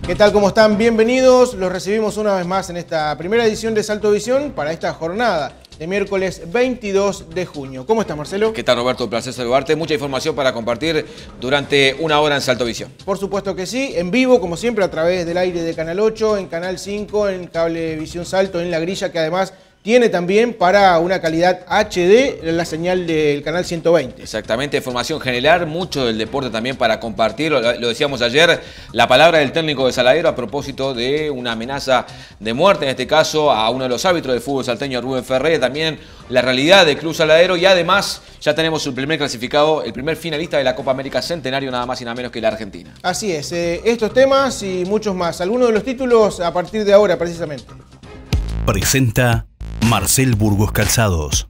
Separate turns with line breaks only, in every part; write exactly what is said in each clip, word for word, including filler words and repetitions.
¿Qué tal? ¿Cómo están? Bienvenidos. Los recibimos una vez más en esta primera edición de Salto Visión para esta jornada de miércoles veintidós de junio. ¿Cómo estás, Marcelo?
¿Qué tal, Roberto? Un placer saludarte. Mucha información para compartir durante una hora en Salto Visión.
Por supuesto que sí, en vivo, como siempre, a través del aire de Canal ocho, en Canal cinco, en Cable Visión Salto, en La Grilla, que además tiene también para una calidad H D la señal del canal ciento veinte.
Exactamente, información general, mucho del deporte también para compartir. Lo, lo decíamos ayer, la palabra del técnico de Saladero a propósito de una amenaza de muerte, en este caso a uno de los árbitros del fútbol salteño, Rubén Ferrer, también la realidad del Club Saladero y además ya tenemos el primer clasificado, el primer finalista de la Copa América Centenario, nada más y nada menos que la Argentina.
Así es, eh, estos temas y muchos más, algunos de los títulos a partir de ahora precisamente.
Presenta Marcel Burgos Calzados.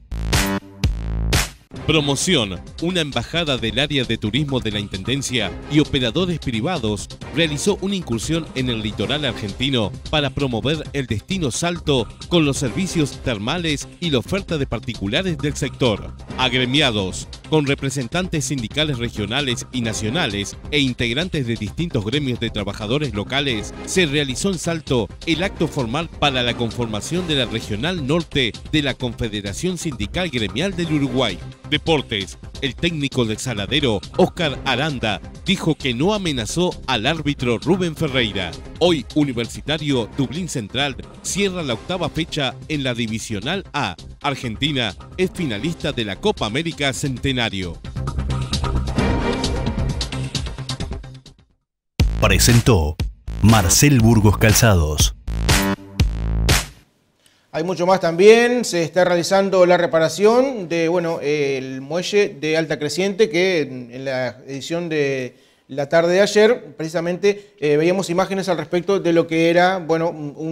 Promoción. Una embajada del área de turismo de la Intendencia y operadores privados realizó una incursión en el litoral argentino para promover el destino Salto con los servicios termales y la oferta de particulares del sector. Agremiados, con representantes sindicales regionales y nacionales e integrantes de distintos gremios de trabajadores locales, se realizó en Salto el acto formal para la conformación de la Regional Norte de la Confederación Sindical Gremial del Uruguay. Deportes. El técnico del Saladero, Óscar Aranda, dijo que no amenazó al árbitro Rubén Ferreira. Hoy, Universitario Dublín Central cierra la octava fecha en la Divisional A. Argentina es finalista de la Copa América Centenario.
Presentó Marcel Burgos Calzados.
Hay mucho más también, se está realizando la reparación de, bueno, el muelle de Alta Creciente, que en, en la edición de la tarde de ayer, precisamente, eh, veíamos imágenes al respecto de lo que era, bueno,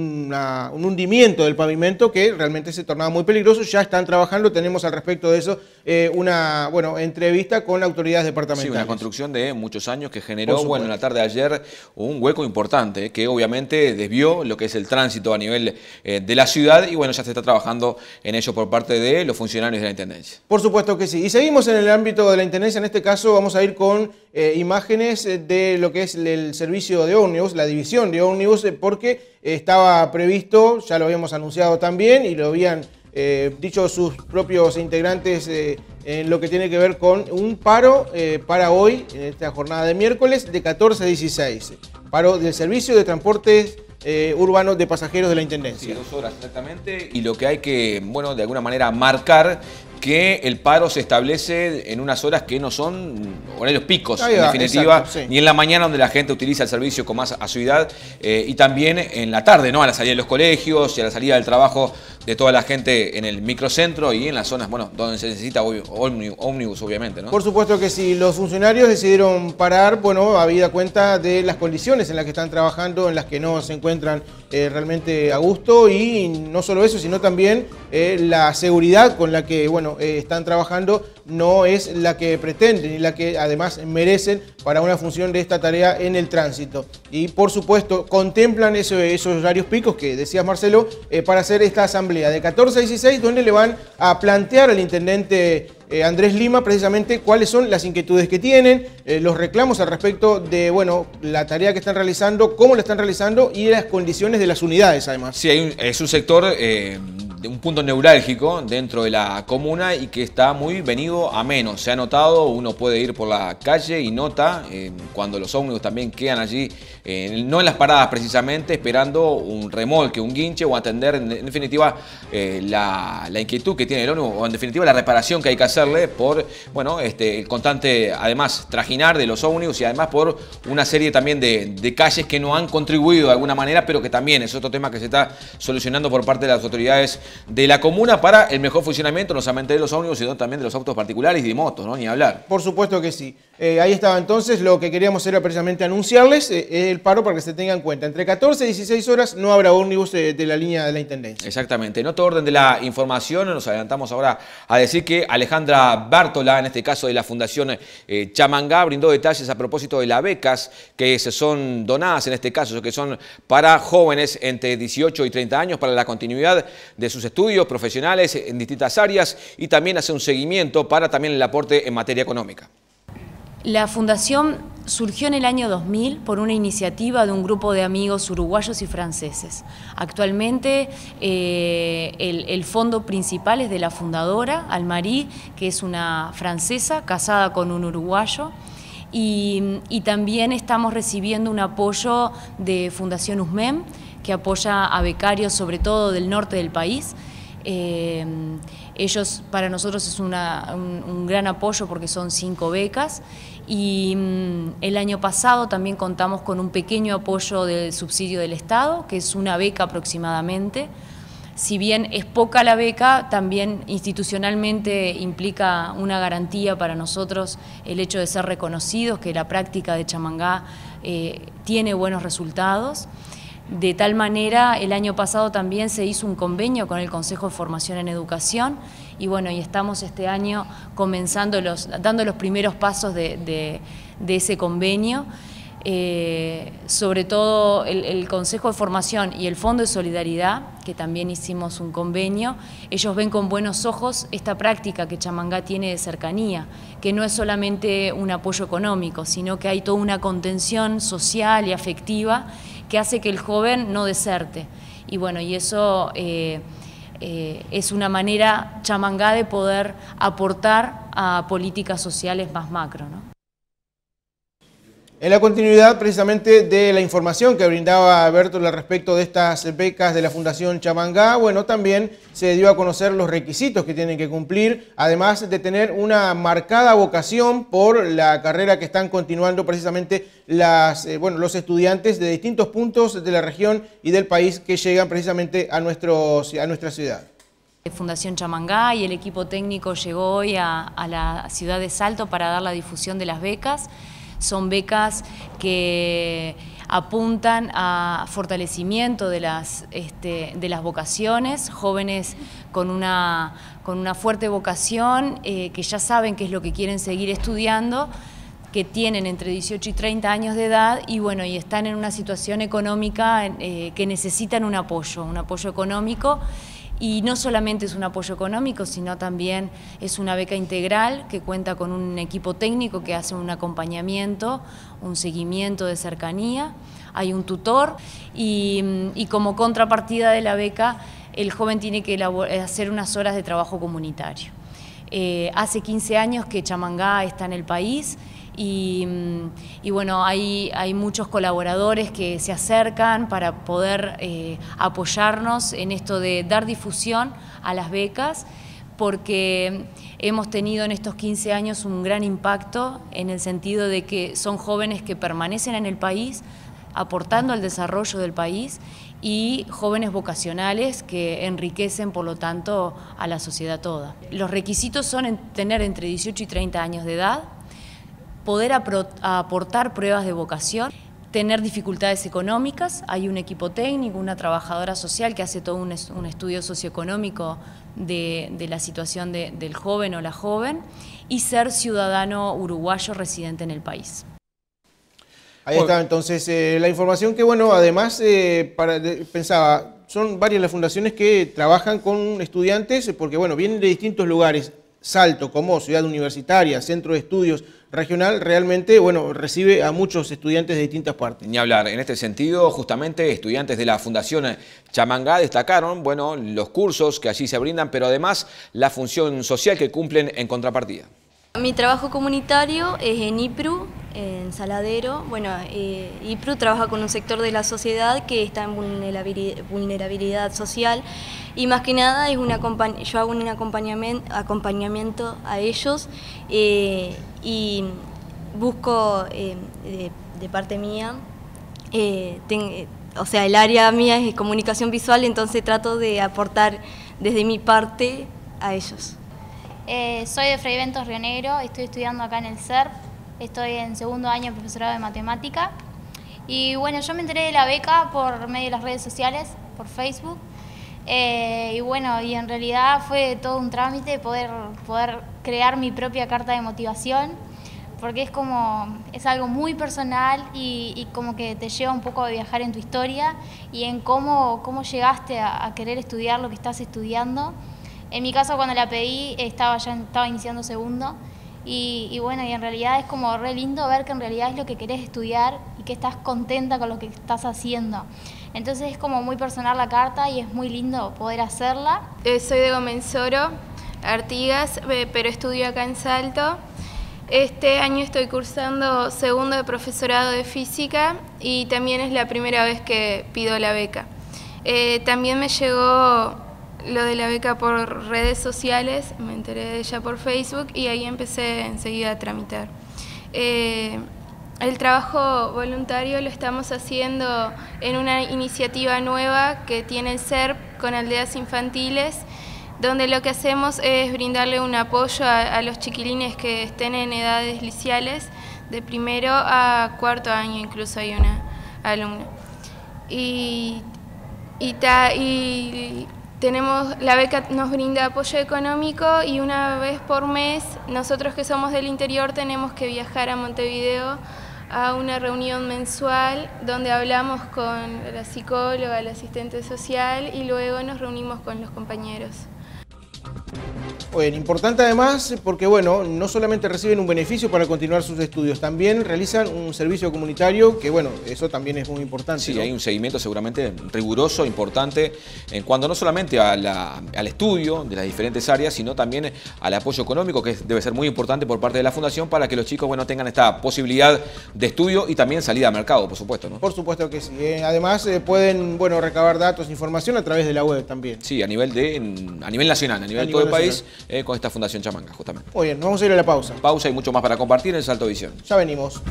una, un hundimiento del pavimento que realmente se tornaba muy peligroso. Ya están trabajando, tenemos al respecto de eso eh, una, bueno, entrevista con autoridades departamentales.
Sí, una construcción de muchos años que generó, bueno, en la tarde de ayer un hueco importante que obviamente desvió lo que es el tránsito a nivel eh, de la ciudad y bueno, ya se está trabajando en ello por parte de los funcionarios de la Intendencia.
Por supuesto que sí. Y seguimos en el ámbito de la Intendencia, en este caso vamos a ir con eh, imágenes de lo que es el servicio de ómnibus, la división de ómnibus, porque estaba previsto, ya lo habíamos anunciado también y lo habían eh, dicho sus propios integrantes eh, en lo que tiene que ver con un paro eh, para hoy, en esta jornada de miércoles, de catorce a dieciséis. Paro del servicio de transportes Eh, urbanos de pasajeros de la Intendencia.
Sí, dos horas exactamente. Y lo que hay que, bueno, de alguna manera marcar que el paro se establece en unas horas que no son horarios picos,
Ahí
en
va,
definitiva,
exacto, sí.
ni en la mañana donde la gente utiliza el servicio con más asiduidad eh, y también en la tarde, ¿no? A la salida de los colegios y a la salida del trabajo de toda la gente en el microcentro y en las zonas, bueno, donde se necesita ómnibus, obviamente, ¿no?
Por supuesto que sí. Los funcionarios decidieron parar, bueno, habida cuenta de las condiciones en las que están trabajando, en las que no se encuentran eh, realmente a gusto y no solo eso, sino también eh, la seguridad con la que, bueno, eh, están trabajando no es la que pretenden y la que además merecen para una función de esta tarea en el tránsito. Y por supuesto contemplan eso, esos horarios picos que decías, Marcelo, eh, para hacer esta asamblea de catorce a dieciséis, donde le van a plantear al intendente eh, Andrés Lima precisamente cuáles son las inquietudes que tienen, eh, los reclamos al respecto de, bueno, la tarea que están realizando, cómo la están realizando y las condiciones de las unidades además.
Sí, hay un, es un sector eh, de un punto neurálgico dentro de la comuna y que está muy venido a menos. Se ha notado, uno puede ir por la calle y nota eh, cuando los ómnibus también quedan allí, eh, no en las paradas precisamente, esperando un remolque, un guinche o atender en, en definitiva eh, la, la inquietud que tiene el ómnibus o en definitiva la reparación que hay que hacerle por, bueno, este, el constante además trajinar de los ómnibus y además por una serie también de, de calles que no han contribuido de alguna manera, pero que también es otro tema que se está solucionando por parte de las autoridades de la comuna para el mejor funcionamiento no solamente de los ómnibus, sino también de los autos particulares y de motos, ¿no? Ni hablar.
Por supuesto que sí. Eh, ahí estaba entonces, lo que queríamos era precisamente anunciarles eh, el paro para que se tengan en cuenta. Entre catorce y dieciséis horas no habrá ómnibus eh, de la línea de la Intendencia.
Exactamente. En otro orden de la información, nos adelantamos ahora a decir que Alejandra Bártola, en este caso de la Fundación eh, Chamangá, brindó detalles a propósito de las becas que se son donadas, en este caso, que son para jóvenes entre dieciocho y treinta años para la continuidad de sus estudios profesionales en distintas áreas y también hace un seguimiento para también el aporte en materia económica.
La Fundación Surgió en el año dos mil por una iniciativa de un grupo de amigos uruguayos y franceses. Actualmente eh, el, el fondo principal es de la fundadora, Almarí, que es una francesa casada con un uruguayo, y, y también estamos recibiendo un apoyo de Fundación USMEM, que apoya a becarios sobre todo del norte del país. Eh, ellos, para nosotros es una, un, un gran apoyo porque son cinco becas, y mm, el año pasado también contamos con un pequeño apoyo del subsidio del Estado, que es una beca aproximadamente. Si bien es poca la beca, también institucionalmente implica una garantía para nosotros el hecho de ser reconocidos, que la práctica de chamangá eh, tiene buenos resultados. De tal manera, el año pasado también se hizo un convenio con el Consejo de Formación en Educación, y bueno, y estamos este año comenzando los, dando los primeros pasos de, de, de ese convenio. Eh, sobre todo el, el Consejo de Formación y el Fondo de Solidaridad, que también hicimos un convenio, ellos ven con buenos ojos esta práctica que Chamangá tiene de cercanía, que no es solamente un apoyo económico, sino que hay toda una contención social y afectiva que hace que el joven no deserte. Y bueno, y eso eh, eh, es una manera Chamangá de poder aportar a políticas sociales más macro, ¿no?
En la continuidad precisamente de la información que brindaba Bertola respecto de estas becas de la Fundación Chamangá, bueno, también se dio a conocer los requisitos que tienen que cumplir, además de tener una marcada vocación por la carrera que están continuando precisamente las, eh, bueno, los estudiantes de distintos puntos de la región y del país que llegan precisamente a, nuestros, a nuestra ciudad.
Fundación Chamangá y el equipo técnico llegó hoy a, a la ciudad de Salto para dar la difusión de las becas. Son becas que apuntan a fortalecimiento de las, este, de las vocaciones, jóvenes con una, con una fuerte vocación, eh, que ya saben qué es lo que quieren seguir estudiando, que tienen entre dieciocho y treinta años de edad y, bueno, y están en una situación económica eh, que necesitan un apoyo, un apoyo económico. Y no solamente es un apoyo económico, sino también es una beca integral que cuenta con un equipo técnico que hace un acompañamiento, un seguimiento de cercanía, hay un tutor y, y como contrapartida de la beca el joven tiene que hacer unas horas de trabajo comunitario. Eh, hace quince años que Chamangá está en el país. Y, y bueno, hay, hay muchos colaboradores que se acercan para poder eh, apoyarnos en esto de dar difusión a las becas, porque hemos tenido en estos quince años un gran impacto en el sentido de que son jóvenes que permanecen en el país, aportando al desarrollo del país, y jóvenes vocacionales que enriquecen, por lo tanto, a la sociedad toda. Los requisitos son tener entre dieciocho y treinta años de edad, poder aportar pruebas de vocación, tener dificultades económicas, hay un equipo técnico, una trabajadora social que hace todo un, un estudio socioeconómico de, de la situación de, del joven o la joven, y ser ciudadano uruguayo residente en el país.
Ahí está entonces eh, la información que, bueno, además eh, para, de, pensaba, son varias las fundaciones que trabajan con estudiantes porque, bueno, vienen de distintos lugares. Salto, como ciudad universitaria, centro de estudios regional, realmente, bueno, recibe a muchos estudiantes de distintas partes.
Ni hablar. En este sentido, justamente, estudiantes de la Fundación Chamangá destacaron, bueno, los cursos que allí se brindan, pero además la función social que cumplen en contrapartida.
Mi trabajo comunitario es en I P R U, en Saladero. Bueno, eh, I P R U trabaja con un sector de la sociedad que está en vulnerabilidad, vulnerabilidad social, y más que nada es una, yo hago un acompañamiento, acompañamiento a ellos eh, y busco eh, de, de parte mía, eh, ten, o sea, el área mía es comunicación visual, entonces trato de aportar desde mi parte a ellos.
Eh, soy de Fray Bentos Río Negro, estoy estudiando acá en el C E R P, estoy en segundo año de profesorado de matemática. Y bueno, yo me enteré de la beca por medio de las redes sociales, por Facebook. Eh, y bueno, y en realidad fue todo un trámite poder, poder crear mi propia carta de motivación, porque es como, es algo muy personal y, y como que te lleva un poco a viajar en tu historia y en cómo, cómo llegaste a, a querer estudiar lo que estás estudiando. En mi caso, cuando la pedí, estaba ya estaba iniciando segundo Y, y bueno, y en realidad es como re lindo ver que en realidad es lo que querés estudiar y que estás contenta con lo que estás haciendo. Entonces es como muy personal la carta y es muy lindo poder hacerla.
Eh, soy de Gomenzoro, Artigas, eh, pero estudio acá en Salto. Este año estoy cursando segundo de profesorado de física y también es la primera vez que pido la beca. Eh, también me llegó lo de la beca por redes sociales, me enteré de ella por Facebook y ahí empecé enseguida a tramitar. Eh, el trabajo voluntario lo estamos haciendo en una iniciativa nueva que tiene el S E R P con aldeas infantiles, donde lo que hacemos es brindarle un apoyo a, a los chiquilines que estén en edades liceales, de primero a cuarto año incluso hay una alumna. Y, y, ta, y tenemos, la beca nos brinda apoyo económico y una vez por mes, nosotros que somos del interior tenemos que viajar a Montevideo a una reunión mensual donde hablamos con la psicóloga, el asistente social y luego nos reunimos con los compañeros.
Bueno, importante además porque, bueno, no solamente reciben un beneficio para continuar sus estudios, también realizan un servicio comunitario que, bueno, eso también es muy importante.
Sí,
¿no?
Hay un seguimiento seguramente riguroso, importante, en cuanto no solamente a la, al estudio de las diferentes áreas, sino también al apoyo económico, que debe ser muy importante por parte de la Fundación para que los chicos, bueno, tengan esta posibilidad de estudio y también salida al mercado, por supuesto, ¿no?
Por supuesto que sí. Eh, además, eh, pueden, bueno, recabar datos, información a través de la web también.
Sí, a nivel, de, a nivel nacional, a nivel de todo el país. Eh, con esta Fundación Chamanga, justamente.
Muy bien, vamos a ir a la pausa.
Pausa y mucho más para compartir en Salto Visión.
Ya venimos.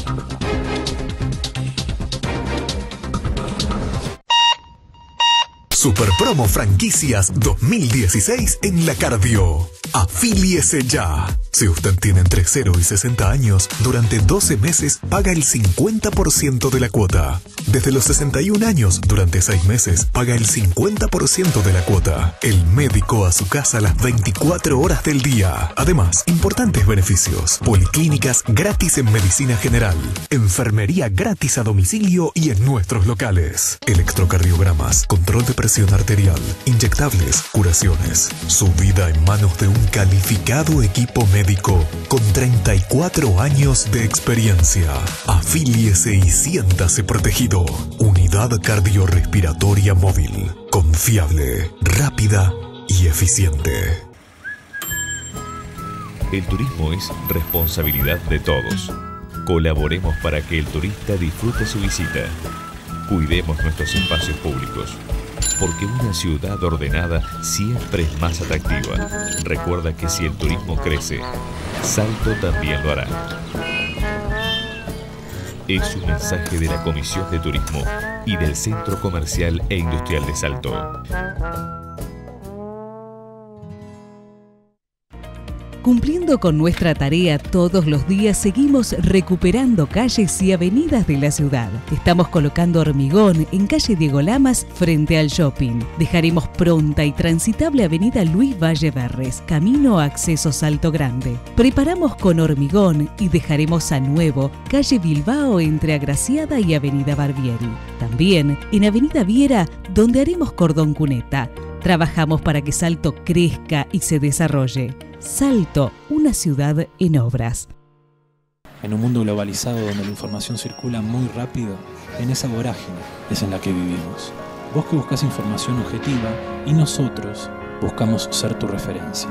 Super Promo Franquicias dos mil dieciséis en La Cardio. Afíliese ya. Si usted tiene entre cero y sesenta años, durante doce meses paga el cincuenta por ciento de la cuota. Desde los sesenta y un años, durante seis meses, paga el cincuenta por ciento de la cuota. El médico a su casa las veinticuatro horas del día. Además, importantes beneficios. Policlínicas gratis en medicina general. Enfermería gratis a domicilio y en nuestros locales. Electrocardiogramas, control de presión arterial, inyectables, curaciones. Su vida en manos de un calificado equipo médico con treinta y cuatro años de experiencia. Afíliese y siéntase protegido. Unidad cardiorrespiratoria móvil. Confiable, rápida y eficiente.
El turismo es responsabilidad de todos. Colaboremos para que el turista disfrute su visita. Cuidemos nuestros espacios públicos, porque una ciudad ordenada siempre es más atractiva. Recuerda que si el turismo crece, Salto también lo hará. Es un mensaje de la Comisión de Turismo y del Centro Comercial e Industrial de Salto.
Cumpliendo con nuestra tarea todos los días, seguimos recuperando calles y avenidas de la ciudad. Estamos colocando hormigón en calle Diego Lamas frente al shopping. Dejaremos pronta y transitable avenida Luis Valle Verres, camino a acceso Salto Grande. Preparamos con hormigón y dejaremos a nuevo calle Bilbao entre Agraciada y avenida Barbieri. También en avenida Viera, donde haremos cordón cuneta. Trabajamos para que Salto crezca y se desarrolle. Salto, una ciudad en obras.
En un mundo globalizado donde la información circula muy rápido, en esa vorágine es en la que vivimos. Vos que buscas información objetiva y nosotros buscamos ser tu referencia.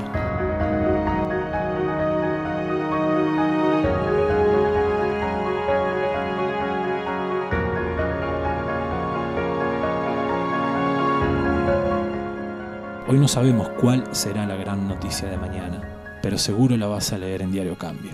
Hoy no sabemos cuál será la gran noticia de mañana, pero seguro la vas a leer en Diario Cambio.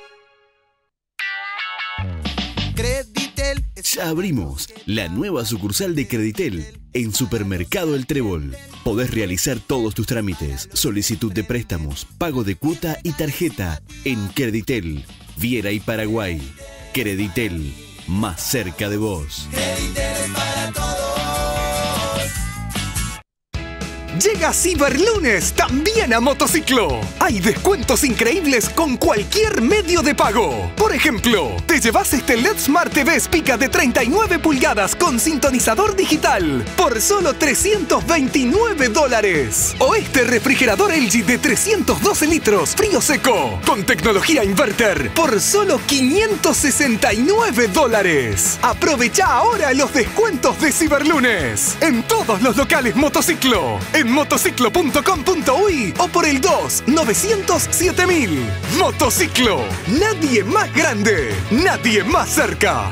Ya abrimos la nueva sucursal de Creditel en Supermercado El Trébol. Podés realizar todos tus trámites, solicitud de préstamos, pago de cuota y tarjeta en Creditel, Viera y Paraguay. Creditel, más cerca de vos.
Creditel es para todos.
Llega Ciberlunes también a Motociclo. Hay descuentos increíbles con cualquier medio de pago. Por ejemplo, te llevas este L E D Smart T V Spica de treinta y nueve pulgadas con sintonizador digital por solo trescientos veintinueve dólares. O este refrigerador L G de trescientos doce litros frío seco con tecnología inverter por solo quinientos sesenta y nueve dólares. Aprovecha ahora los descuentos de Ciberlunes en todos los locales Motociclo, en motociclo punto com punto uy o por el dos novecientos siete mil. Motociclo, nadie más grande, nadie más cerca.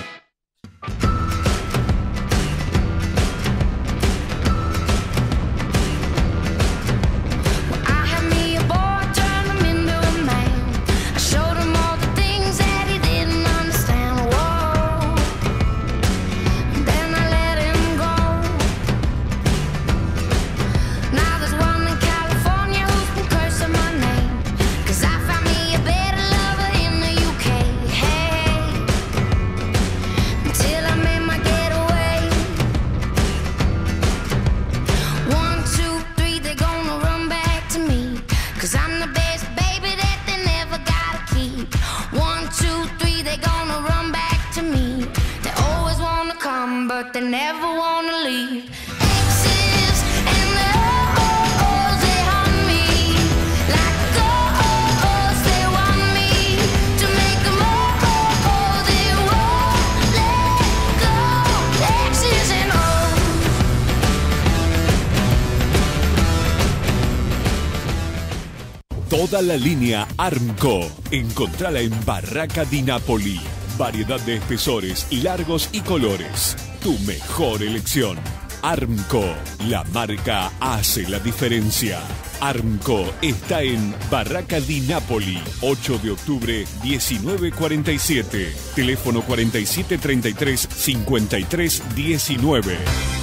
Toda la línea Armco. Encontrala en Barraca di Napoli. Variedad de espesores, largos y colores. Tu mejor elección. Armco. La marca hace la diferencia. Armco está en Barraca di Napoli, ocho de octubre, diecinueve cuarenta y siete. Teléfono cuarenta y siete treinta y tres, cincuenta y tres diecinueve.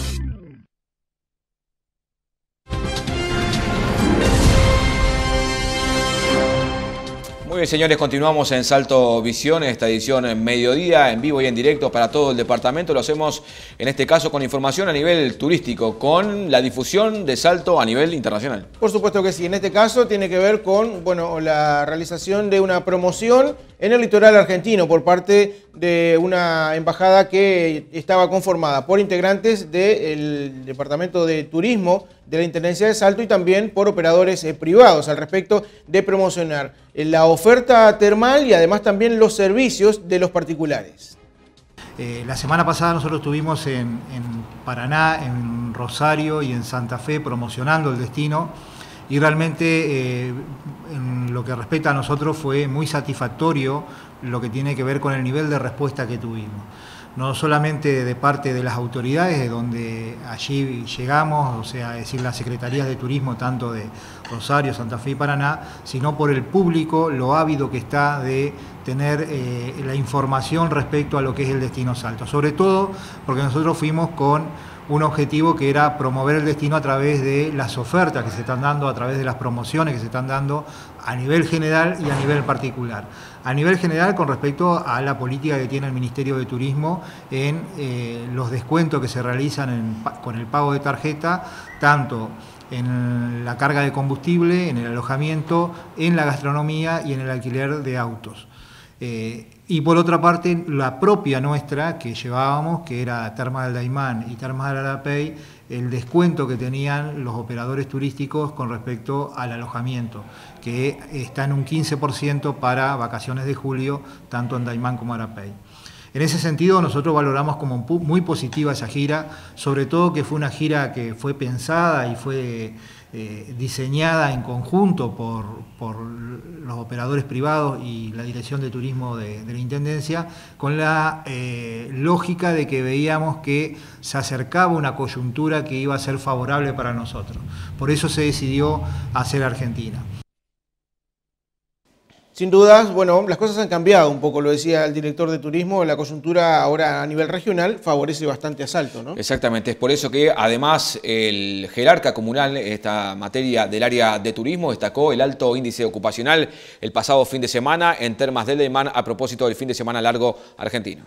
Muy bien, señores, continuamos en Salto Visión, esta edición en mediodía, en vivo y en directo para todo el departamento. Lo hacemos en este caso con información a nivel turístico, con la difusión de Salto a nivel internacional.
Por supuesto que sí, en este caso tiene que ver con bueno, la realización de una promoción en el litoral argentino por parte de una embajada que estaba conformada por integrantes del Departamento de Turismo de la Intendencia de Salto y también por operadores eh, privados al respecto de promocionar eh, la oferta termal y además también los servicios de los particulares.
Eh, la semana pasada nosotros estuvimos en, en Paraná, en Rosario y en Santa Fe promocionando el destino y realmente eh, en lo que respecta a nosotros fue muy satisfactorio lo que tiene que ver con el nivel de respuesta que tuvimos. No solamente de parte de las autoridades, de donde allí llegamos, o sea, es decir, las secretarías de turismo tanto de Rosario, Santa Fe y Paraná, sino por el público, lo ávido que está de tener eh, la información respecto a lo que es el destino Salto. Sobre todo porque nosotros fuimos con un objetivo que era promover el destino a través de las ofertas que se están dando, a través de las promociones que se están dando a nivel general y a nivel particular. A nivel general con respecto a la política que tiene el Ministerio de Turismo en eh, los descuentos que se realizan en, con el pago de tarjeta, tanto en la carga de combustible, en el alojamiento, en la gastronomía y en el alquiler de autos. Eh, y por otra parte, la propia nuestra que llevábamos, que era Termas del Daymán y Termas del Arapey, el descuento que tenían los operadores turísticos con respecto al alojamiento, que está en un quince por ciento para vacaciones de julio, tanto en Daymán como Arapey. En ese sentido, nosotros valoramos como muy positiva esa gira, sobre todo que fue una gira que fue pensada y fue eh, diseñada en conjunto por, por los operadores privados y la Dirección de Turismo de, de la Intendencia, con la eh, lógica de que veíamos que se acercaba una coyuntura que iba a ser favorable para nosotros. Por eso se decidió hacer Argentina.
Sin dudas, bueno, las cosas han cambiado un poco, lo decía el director de turismo, la coyuntura ahora a nivel regional favorece bastante a Salto, ¿no?
Exactamente, es por eso que además el jerarca comunal, esta materia del área de turismo, destacó el alto índice ocupacional el pasado fin de semana en Termas del Daymán a propósito del fin de semana largo argentino.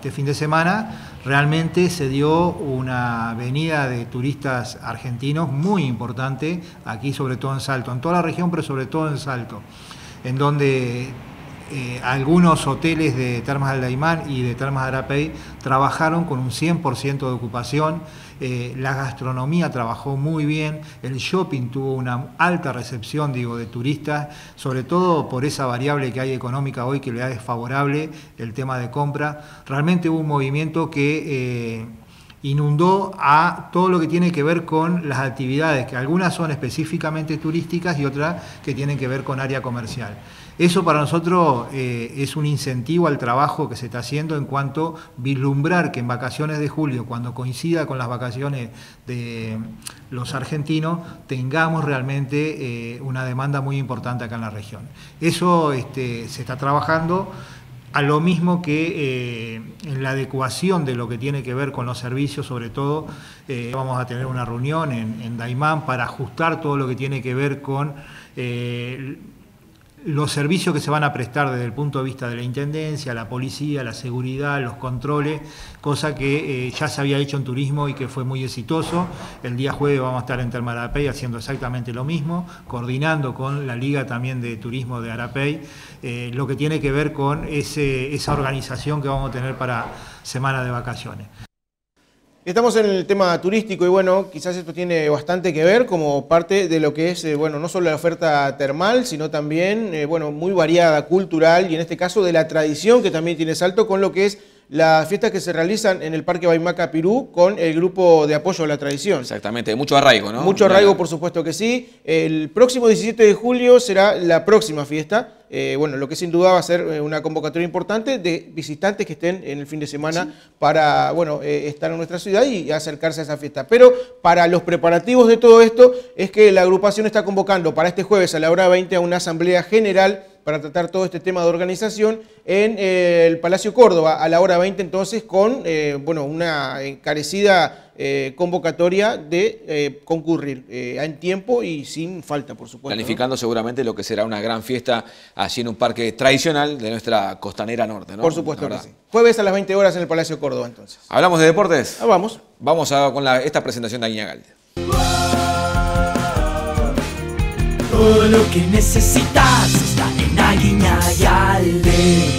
este fin de semana, realmente se dio una venida de turistas argentinos muy importante, aquí sobre todo en Salto, en toda la región, pero sobre todo en Salto, en donde eh, algunos hoteles de Termas del Daymán y de Termas de Arapey trabajaron con un cien por ciento de ocupación. Eh, la gastronomía trabajó muy bien, el shopping tuvo una alta recepción, digo, de turistas, sobre todo por esa variable que hay económica hoy que le es favorable, el tema de compra. Realmente hubo un movimiento que eh, inundó a todo lo que tiene que ver con las actividades, que algunas son específicamente turísticas y otras que tienen que ver con área comercial. Eso para nosotros eh, es un incentivo al trabajo que se está haciendo en cuanto a vislumbrar que en vacaciones de julio, cuando coincida con las vacaciones de los argentinos, tengamos realmente eh, una demanda muy importante acá en la región. Eso este, se está trabajando. A lo mismo que eh, en la adecuación de lo que tiene que ver con los servicios, sobre todo, eh, vamos a tener una reunión en, en Daymán para ajustar todo lo que tiene que ver con eh, los servicios que se van a prestar desde el punto de vista de la Intendencia, la policía, la seguridad, los controles, cosa que eh, ya se había hecho en turismo y que fue muy exitoso. El día jueves vamos a estar en Termas de Arapey haciendo exactamente lo mismo, coordinando con la Liga también de Turismo de Arapey, eh, lo que tiene que ver con ese, esa organización que vamos a tener para semana de vacaciones.
Estamos en el tema turístico y bueno, quizás esto tiene bastante que ver como parte de lo que es, eh, bueno, no solo la oferta termal, sino también, eh, bueno, muy variada, cultural y en este caso de la tradición que también tiene Salto con lo que es las fiestas que se realizan en el Parque Baimaca Pirú con el grupo de apoyo a la tradición.
Exactamente, mucho arraigo, ¿no?
Mucho arraigo, por supuesto que sí. El próximo diecisiete de julio será la próxima fiesta. Eh, bueno, lo que sin duda va a ser una convocatoria importante de visitantes que estén en el fin de semana sí. para, bueno, eh, estar en nuestra ciudad y acercarse a esa fiesta. Pero para los preparativos de todo esto es que la agrupación está convocando para este jueves a la hora veinte a una asamblea general para tratar todo este tema de organización en eh, el Palacio Córdoba a la hora veinte, entonces con eh, bueno, una encarecida eh, convocatoria de eh, concurrir eh, en tiempo y sin falta, por supuesto.
Planificando ¿no? seguramente lo que será una gran fiesta allí en un parque tradicional de nuestra costanera norte, ¿no?
Por supuesto que sí. Jueves a las veinte horas en el Palacio Córdoba, entonces.
¿Hablamos de deportes?
Ah, vamos.
Vamos a, con la, esta presentación de Aguiñagalde.
Todo lo que necesitas está en Aguiñagalde.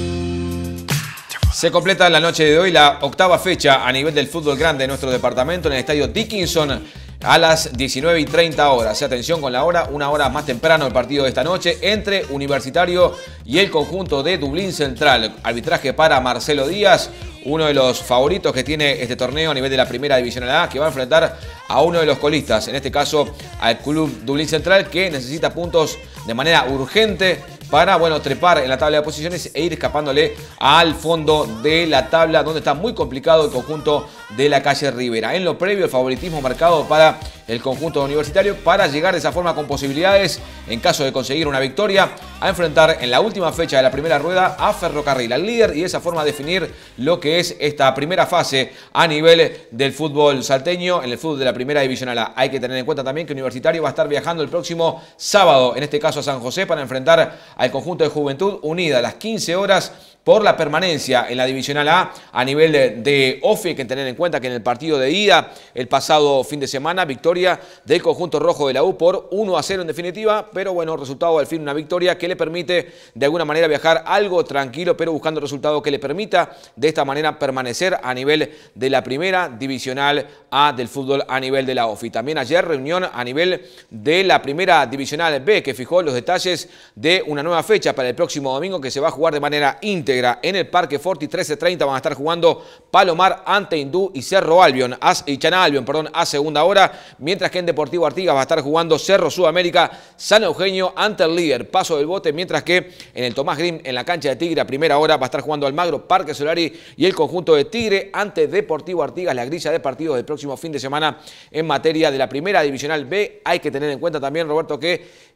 Se completa en la noche de hoy la octava fecha a nivel del fútbol grande de nuestro departamento en el estadio Dickinson a las diecinueve y treinta horas. Atención con la hora, una hora más temprano el partido de esta noche entre Universitario y el conjunto de Dublín Central. Arbitraje para Marcelo Díaz, uno de los favoritos que tiene este torneo a nivel de la primera división A, que va a enfrentar a uno de los colistas, en este caso al Club Dublín Central, que necesita puntos de manera urgente para, bueno, trepar en la tabla de posiciones e ir escapándole al fondo de la tabla, donde está muy complicado el conjunto de la calle Rivera. En lo previo, el favoritismo marcado para el conjunto universitario para llegar de esa forma con posibilidades, en caso de conseguir una victoria, a enfrentar en la última fecha de la primera rueda a Ferrocarril, al líder, y de esa forma definir lo que es esta primera fase a nivel del fútbol salteño, en el fútbol de la primera división A. Hay que tener en cuenta también que Universitario va a estar viajando el próximo sábado, en este caso a San José, para enfrentar al conjunto de Juventud Unida a las quince horas por la permanencia en la Divisional A a nivel de, de O F I. Hay que tener en cuenta que en el partido de ida el pasado fin de semana, victoria del conjunto rojo de la U por uno a cero en definitiva, pero bueno, resultado al fin una victoria que le permite de alguna manera viajar algo tranquilo, pero buscando el resultado que le permita de esta manera permanecer a nivel de la primera Divisional A del fútbol a nivel de la O F I. También ayer reunión a nivel de la primera Divisional B que fijó los detalles de una nueva fecha para el próximo domingo que se va a jugar de manera íntegra en el Parque Forti. Trece treinta van a estar jugando Palomar ante Hindú y Cerro Albion, y Chaná Albion, perdón, a segunda hora, mientras que en Deportivo Artigas va a estar jugando Cerro Sudamérica, San Eugenio ante el líder, Paso del Bote, mientras que en el Tomás Grim, en la cancha de Tigre, a primera hora va a estar jugando Almagro, Parque Solari y el conjunto de Tigre ante Deportivo Artigas, la grilla de partidos del próximo fin de semana en materia de la primera Divisional B. Hay que tener en cuenta también, Roberto, que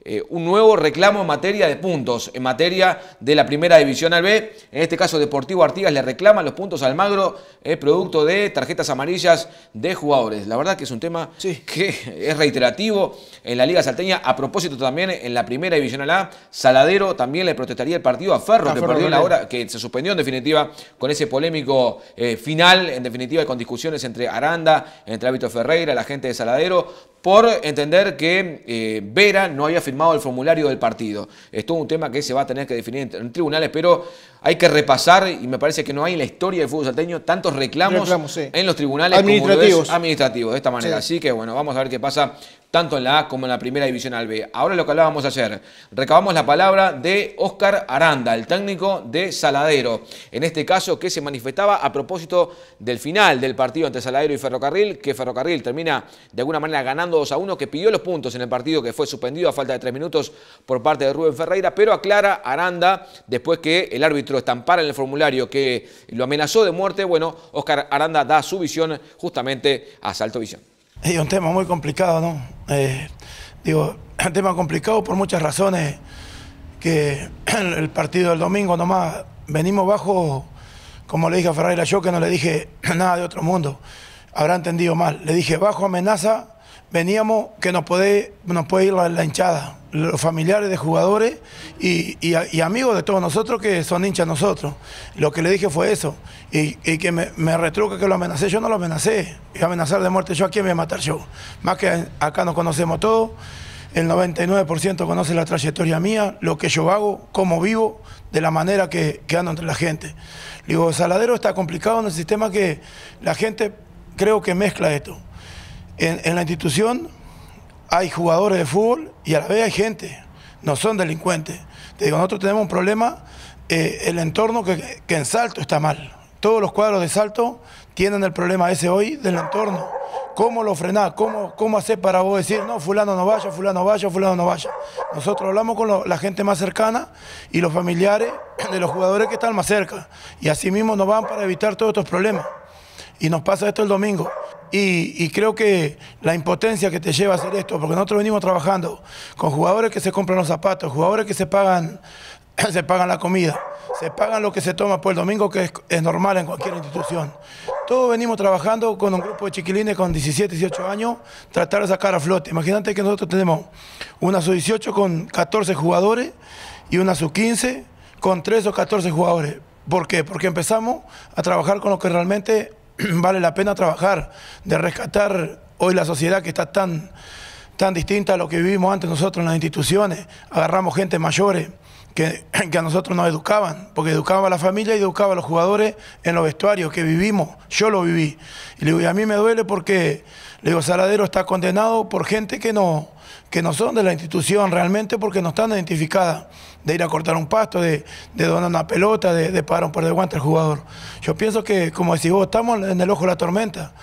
Eh, un nuevo reclamo en materia de puntos, en materia de la primera división al B. En este caso, Deportivo Artigas le reclama los puntos a Almagro, eh, producto de tarjetas amarillas de jugadores. La verdad que es un tema sí. que es reiterativo en la Liga Salteña. A propósito, también en la primera división al A, Saladero también le protestaría el partido a Ferro, a que Ferro perdió la hora, que se suspendió en definitiva con ese polémico eh, final, en definitiva, con discusiones entre Aranda, entre el árbitro Ferreira, la gente de Saladero, por entender que eh, Vera no había firmado el formulario del partido. Es todo un tema que se va a tener que definir en, en tribunales, pero hay que repasar, y me parece que no hay en la historia del fútbol salteño tantos reclamos, reclamos sí. en los tribunales administrativos. Como lo es administrativos, de esta manera. Sí. Así que bueno, vamos a ver qué pasa tanto en la A como en la primera división al B. Ahora lo que hablábamos ayer, recabamos la palabra de Óscar Aranda, el técnico de Saladero, en este caso que se manifestaba a propósito del final del partido entre Saladero y Ferrocarril, que Ferrocarril termina de alguna manera ganando dos a uno, que pidió los puntos en el partido que fue suspendido a falta de tres minutos por parte de Rubén Ferreira, pero aclara Aranda, después que el árbitro estampara en el formulario que lo amenazó de muerte, bueno, Óscar Aranda da su visión justamente a Salto Visión.
Es un tema muy complicado, ¿no? Eh, digo, un tema complicado por muchas razones, que el partido del domingo nomás venimos bajo, como le dije a Ferreira yo, que no le dije nada de otro mundo, habrá entendido mal, le dije bajo amenaza, veníamos que nos puede, nos puede ir la, la hinchada, los familiares de jugadores y, y, y amigos de todos nosotros que son hinchas nosotros. Lo que le dije fue eso, y, y que me, me retruca que lo amenacé, yo no lo amenacé, y amenazar de muerte yo, ¿a quién me voy a matar yo? Más que acá nos conocemos todos, el noventa y nueve por ciento conoce la trayectoria mía, lo que yo hago, cómo vivo, de la manera que, que ando entre la gente. Digo, Saladero está complicado en el sistema que la gente creo que mezcla esto. En, en la institución hay jugadores de fútbol y a la vez hay gente, no son delincuentes. Te digo, nosotros tenemos un problema, eh, el entorno que, que en Salto está mal. Todos los cuadros de Salto tienen el problema ese hoy del entorno. ¿Cómo lo frenás? ¿Cómo, cómo hacer para vos decir, no, fulano no vaya, fulano vaya, fulano no vaya? Nosotros hablamos con lo, la gente más cercana y los familiares de los jugadores que están más cerca. Y así mismo nos van para evitar todos estos problemas. Y nos pasa esto el domingo. Y, y creo que la impotencia que te lleva a hacer esto, porque nosotros venimos trabajando con jugadores que se compran los zapatos, jugadores que se pagan, se pagan la comida, se pagan lo que se toma por el domingo, que es, es normal en cualquier institución. Todos venimos trabajando con un grupo de chiquilines con diecisiete, dieciocho años, tratar de sacar a flote. Imagínate que nosotros tenemos una sub dieciocho con catorce jugadores y una sub quince con tres o catorce jugadores. ¿Por qué? Porque empezamos a trabajar con lo que realmente vale la pena trabajar, de rescatar hoy la sociedad que está tan, tan distinta a lo que vivimos antes nosotros en las instituciones. Agarramos gente mayores que, que a nosotros nos educaban, porque educaba a la familia y educaba a los jugadores en los vestuarios que vivimos. Yo lo viví. Y, le digo, y a mí me duele porque le digo, Saladero está condenado por gente que no, que no son de la institución realmente, porque no están identificadas, de ir a cortar un pasto, de, de donar una pelota, de, de pagar un par de guantes al jugador. Yo pienso que, como decís vos, estamos en el ojo de la tormenta.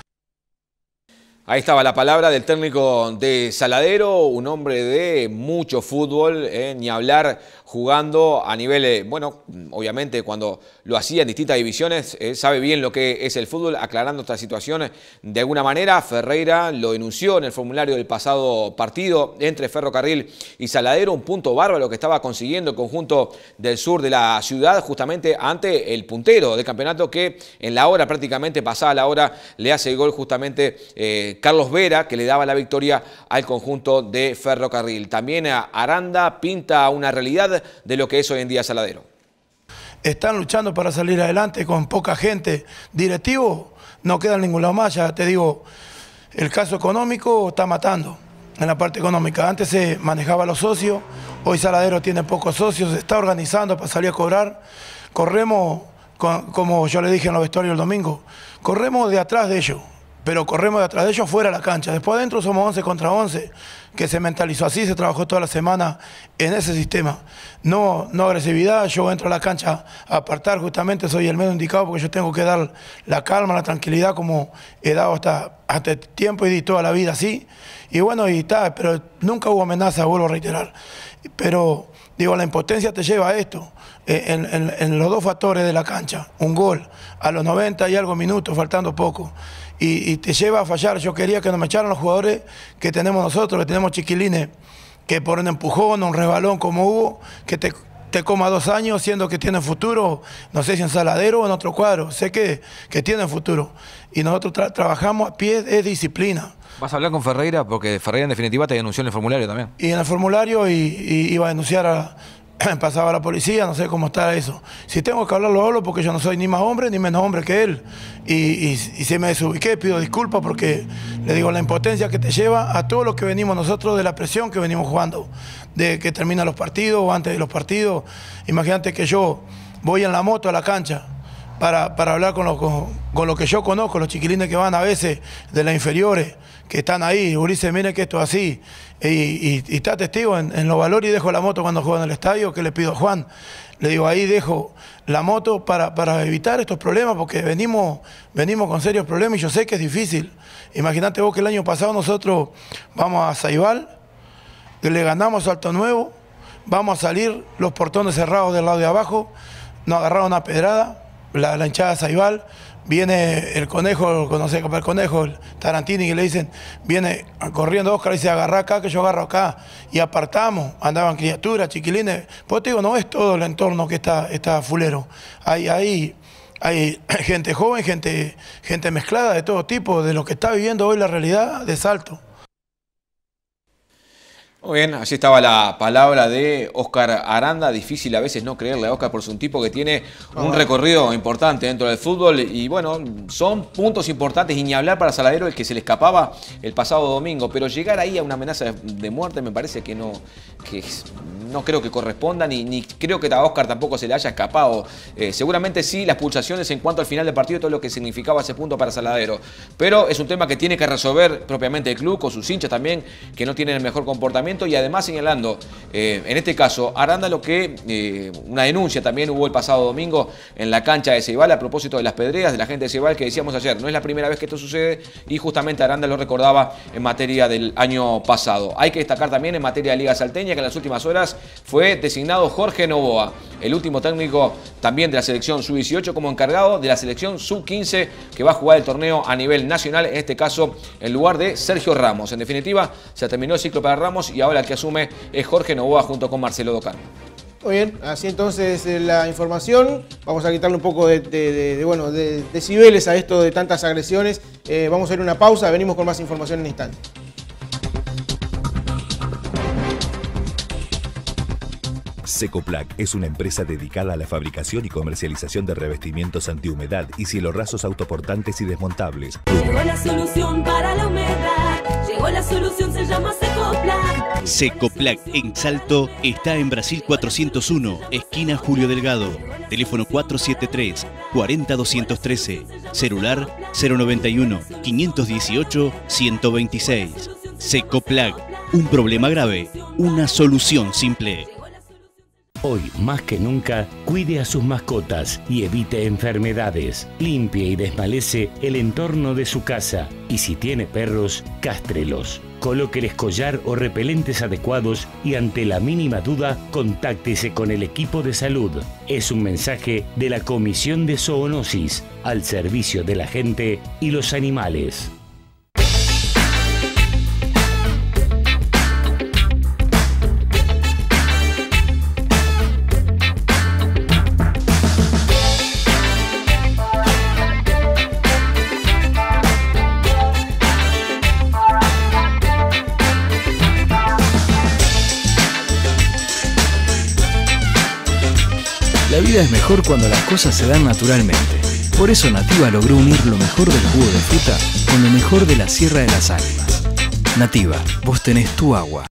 Ahí estaba la palabra del técnico de Saladero, un hombre de mucho fútbol, eh, ni hablar jugando a nivel, eh, bueno, obviamente cuando lo hacía en distintas divisiones, eh, sabe bien lo que es el fútbol, aclarando esta situación de alguna manera. Ferreira lo denunció en el formulario del pasado partido entre Ferrocarril y Saladero, un punto bárbaro que estaba consiguiendo el conjunto del sur de la ciudad, justamente ante el puntero del campeonato, que en la hora, prácticamente pasada la hora, le hace el gol justamente eh, Carlos Vera, que le daba la victoria al conjunto de Ferrocarril. También a Aranda pinta una realidad de lo que es hoy en día Saladero.
Están luchando para salir adelante con poca gente. Directivo no queda en ningún lado más. Ya te digo, el caso económico está matando en la parte económica. Antes se manejaba a los socios, hoy Saladero tiene pocos socios, se está organizando para salir a cobrar. Corremos, con, como yo le dije en los vestuarios el domingo, corremos de atrás de ellos. Pero corremos de atrás de ellos fuera de la cancha. Después adentro somos once contra once, que se mentalizó así, se trabajó toda la semana en ese sistema. No, no agresividad, yo entro a la cancha a apartar, justamente soy el medio indicado porque yo tengo que dar la calma, la tranquilidad como he dado hasta, hasta este tiempo y di toda la vida así. Y bueno, y está, pero nunca hubo amenaza, vuelvo a reiterar. Pero digo, la impotencia te lleva a esto, en, en, en los dos factores de la cancha. Un gol a los noventa y algo minutos, faltando poco. Y, y te lleva a fallar. Yo quería que nos me echaran los jugadores que tenemos nosotros, que tenemos chiquilines que por un empujón, un resbalón como hubo, que te, te coma dos años, siendo que tiene futuro, no sé si en Saladero o en otro cuadro, sé que, que tiene futuro. Y nosotros tra trabajamos a pie, es disciplina.
¿Vas a hablar con Ferreira? Porque Ferreira en definitiva te denunció en el formulario también.
Y en el formulario y, y iba a denunciar a... pasaba a la policía, no sé cómo está eso. Si tengo que hablar, lo hablo porque yo no soy ni más hombre ni menos hombre que él. Y, y, y si me desubiqué, pido disculpas porque le digo la impotencia que te lleva a todo lo que venimos nosotros de la presión que venimos jugando, de que terminan los partidos o antes de los partidos. Imagínate que yo voy en la moto a la cancha para, para hablar con lo, con, con lo que yo conozco, los chiquilines que van a veces de las inferiores, que están ahí. Ulises, mire que esto es así. Y, y, y está testigo en, en los valores y dejo la moto cuando juego en el estadio, que le pido a Juan. Le digo, ahí dejo la moto para, para evitar estos problemas, porque venimos, venimos con serios problemas y yo sé que es difícil. Imagínate vos que el año pasado nosotros vamos a Saibal, le ganamos a Alto Nuevo, vamos a salir los portones cerrados del lado de abajo, nos agarraron una pedrada, la, la hinchada de Saibal. Viene el conejo, no sé, el conejo, el Tarantini, que le dicen, viene corriendo Oscar y dice, agarra acá, que yo agarro acá. Y apartamos, andaban criaturas, chiquilines. Pues te digo, no es todo el entorno que está, está fulero. Hay, hay, hay gente joven, gente, gente mezclada de todo tipo, de lo que está viviendo hoy la realidad de Salto.
Muy bien, allí estaba la palabra de Oscar Aranda. Difícil a veces no creerle a Oscar por ser un tipo que tiene un recorrido importante dentro del fútbol. Y bueno, son puntos importantes y ni hablar para Saladero el que se le escapaba el pasado domingo. Pero llegar ahí a una amenaza de muerte me parece que no, que no creo que corresponda, ni, ni creo que a Oscar tampoco se le haya escapado. Eh, seguramente sí las pulsaciones en cuanto al final del partido y todo lo que significaba ese punto para Saladero. Pero es un tema que tiene que resolver propiamente el club, con sus hinchas también, que no tienen el mejor comportamiento. Y además señalando, eh, en este caso, Aranda, lo que eh, una denuncia también hubo el pasado domingo en la cancha de Ceibal a propósito de las pedreas de la gente de Ceibal, que decíamos ayer, no es la primera vez que esto sucede y justamente Aranda lo recordaba en materia del año pasado. Hay que destacar también en materia de Liga Salteña que en las últimas horas fue designado Jorge Novoa, el último técnico también de la selección sub dieciocho, como encargado de la selección sub quince que va a jugar el torneo a nivel nacional, en este caso en lugar de Sergio Ramos. En definitiva, se terminó el ciclo para Ramos y ahora el que asume es Jorge Novoa junto con Marcelo Docano.
Muy bien, así entonces eh, la información. Vamos a quitarle un poco de, de, de, de, bueno, de decibeles a esto de tantas agresiones. Eh, vamos a ir a una pausa, venimos con más información en un instante.
Secoplac es una empresa dedicada a la fabricación y comercialización de revestimientos antihumedad y cielorrasos autoportantes y desmontables.
Llegó la solución para la humedad. Llegó la solución, se llama Secoplac.
Secoplac en Salto está en Brasil cuatrocientos uno, esquina Julio Delgado. Teléfono cuatro siete tres, cuatro cero dos uno tres. Celular cero noventa y uno, quinientos dieciocho, ciento veintiséis. Secoplac, un problema grave, una solución simple.
Hoy, más que nunca, cuide a sus mascotas y evite enfermedades. Limpie y desmalece el entorno de su casa. Y si tiene perros, castrelos. Colóqueles collar o repelentes adecuados y ante la mínima duda, contáctese con el equipo de salud. Es un mensaje de la Comisión de Zoonosis, al servicio de la gente y los animales.
La vida es mejor cuando las cosas se dan naturalmente. Por eso Nativa logró unir lo mejor del jugo de fruta con lo mejor de la Sierra de las Ánimas. Nativa, vos tenés tu agua.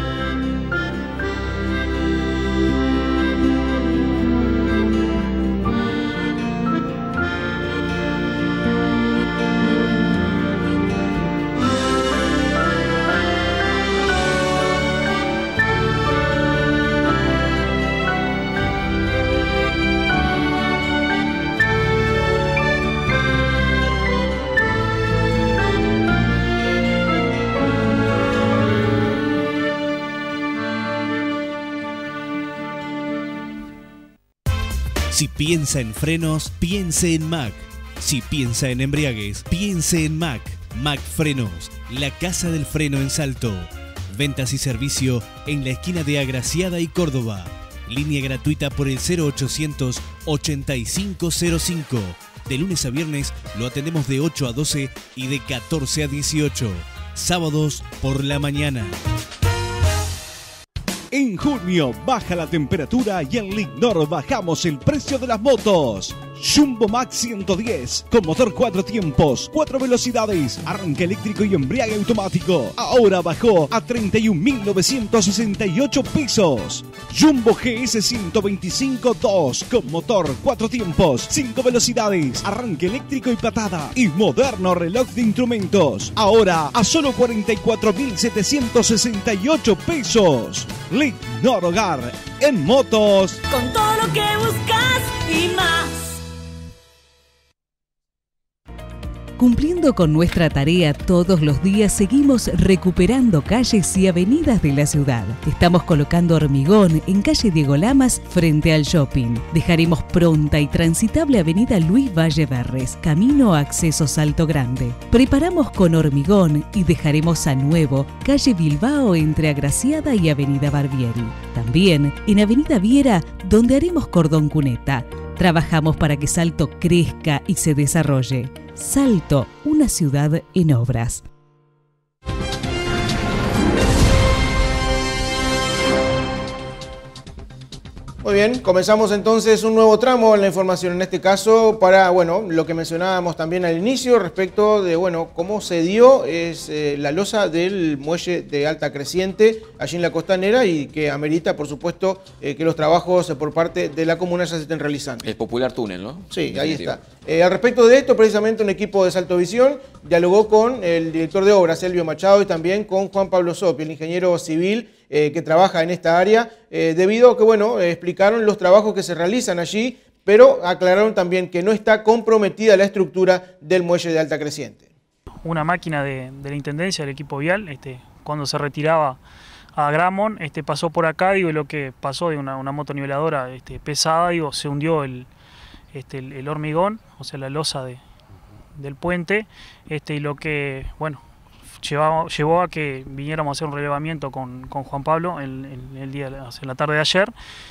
Si piensa en frenos, piense en Mac. Si piensa en embriagues, piense en Mac. Mac Frenos, la casa del freno en Salto.
Ventas y servicio en la esquina de Agraciada y Córdoba. Línea gratuita por el cero ochocientos ochenta y cinco cero cinco. De lunes a viernes lo atendemos de ocho a doce y de catorce a dieciocho. Sábados por la mañana.
En junio baja la temperatura y en Lignor bajamos el precio de las motos. Jumbo Max ciento diez con motor cuatro tiempos, cuatro velocidades, arranque eléctrico y embriague automático. Ahora bajó a treinta y un mil novecientos sesenta y ocho pesos. Jumbo G S ciento veinticinco dos con motor cuatro tiempos, cinco velocidades, arranque eléctrico y patada y moderno reloj de instrumentos. Ahora a solo cuarenta y cuatro mil setecientos sesenta y ocho pesos. Lignor Hogar en motos.
Con todo lo que buscas y más.
Cumpliendo con nuestra tarea todos los días, seguimos recuperando calles y avenidas de la ciudad. Estamos colocando hormigón en calle Diego Lamas frente al shopping. Dejaremos pronta y transitable avenida Luis Valle Verres, camino a acceso Salto Grande. Preparamos con hormigón y dejaremos a nuevo calle Bilbao entre Agraciada y avenida Barbieri. También en avenida Viera, donde haremos cordón cuneta. Trabajamos para que Salto crezca y se desarrolle. Salto, una ciudad en obras.
Muy bien, comenzamos entonces un nuevo tramo en la información, en este caso para, bueno, lo que mencionábamos también al inicio respecto de, bueno, cómo se dio es eh, la losa del muelle de alta creciente allí en la costanera y que amerita, por supuesto, eh, que los trabajos por parte de la comuna ya se estén realizando.
El popular túnel, ¿no?
Sí, ahí está. Eh, al respecto de esto, precisamente un equipo de Salto Visión dialogó con el director de obras, Elvio Machado, y también con Juan Pablo Sopi, el ingeniero civil eh, que trabaja en esta área, eh, debido a que, bueno, eh, explicaron los trabajos que se realizan allí, pero aclararon también que no está comprometida la estructura del muelle de alta creciente.
Una máquina de, de la Intendencia, del equipo vial, este, cuando se retiraba a Gramont, este, pasó por acá, digo, y lo que pasó de una, una motoniveladora este, pesada, digo, se hundió el, este, el, el hormigón, o sea, la losa de, del puente, este, y lo que, bueno, llevaba, llevó a que viniéramos a hacer un relevamiento con, con Juan Pablo en, en el día, en la tarde de ayer,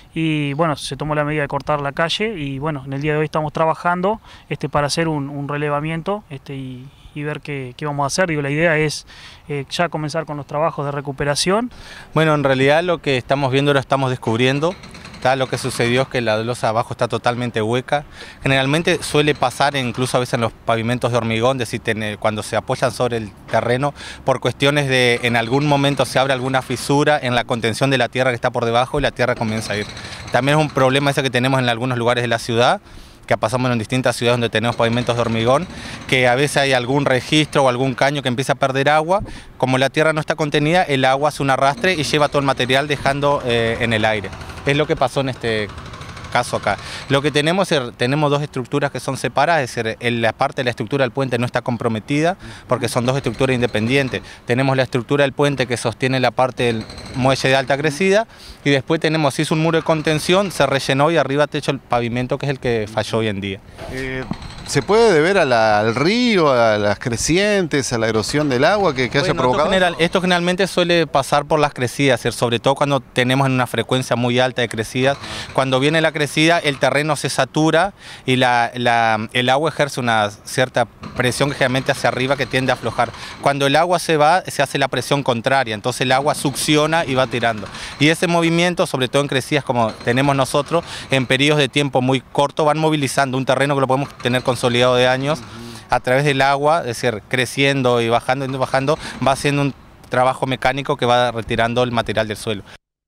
y bueno, se tomó la medida de cortar la calle, y bueno, en el día de hoy estamos trabajando este, para hacer un, un relevamiento este, y, y ver qué, qué vamos a hacer. Digo, la idea es eh, ya comenzar con los trabajos de recuperación.
Bueno, en realidad lo que estamos viendo lo estamos descubriendo. Lo que sucedió es que la losa abajo está totalmente hueca. Generalmente suele pasar incluso a veces en los pavimentos de hormigón, de si tener, cuando se apoyan sobre el terreno, por cuestiones de en algún momento se abre alguna fisura en la contención de la tierra que está por debajo y la tierra comienza a ir. También es un problema ese que tenemos en algunos lugares de la ciudad, que pasamos en distintas ciudades donde tenemos pavimentos de hormigón, que a veces hay algún registro o algún caño que empieza a perder agua. Como la tierra no está contenida, el agua hace un arrastre y lleva todo el material dejando eh, en el aire. Es lo que pasó en este caso acá. Lo que tenemos es, tenemos dos estructuras que son separadas, es decir, en la parte de la estructura del puente no está comprometida porque son dos estructuras independientes. Tenemos la estructura del puente que sostiene la parte del muelle de alta crecida y después tenemos, se hizo un muro de contención, se rellenó y arriba techo el pavimento, que es el que falló hoy en día.
Eh, ¿Se puede deber a la, al río, a las crecientes, a la erosión del agua que, que
bueno,
haya provocado?
Esto, general, esto generalmente suele pasar por las crecidas, sobre todo cuando tenemos en una frecuencia muy alta de crecidas. Cuando viene la crecida, el terreno se satura y la, la, el agua ejerce una cierta presión que generalmente hacia arriba que tiende a aflojar. Cuando el agua se va, se hace la presión contraria, entonces el agua succiona y va tirando. Y ese movimiento, sobre todo en crecidas como tenemos nosotros, en periodos de tiempo muy cortos, van movilizando un terreno que lo podemos tener consolidado de años a través del agua, es decir, creciendo y bajando y bajando, va haciendo un trabajo mecánico que va retirando el material del suelo.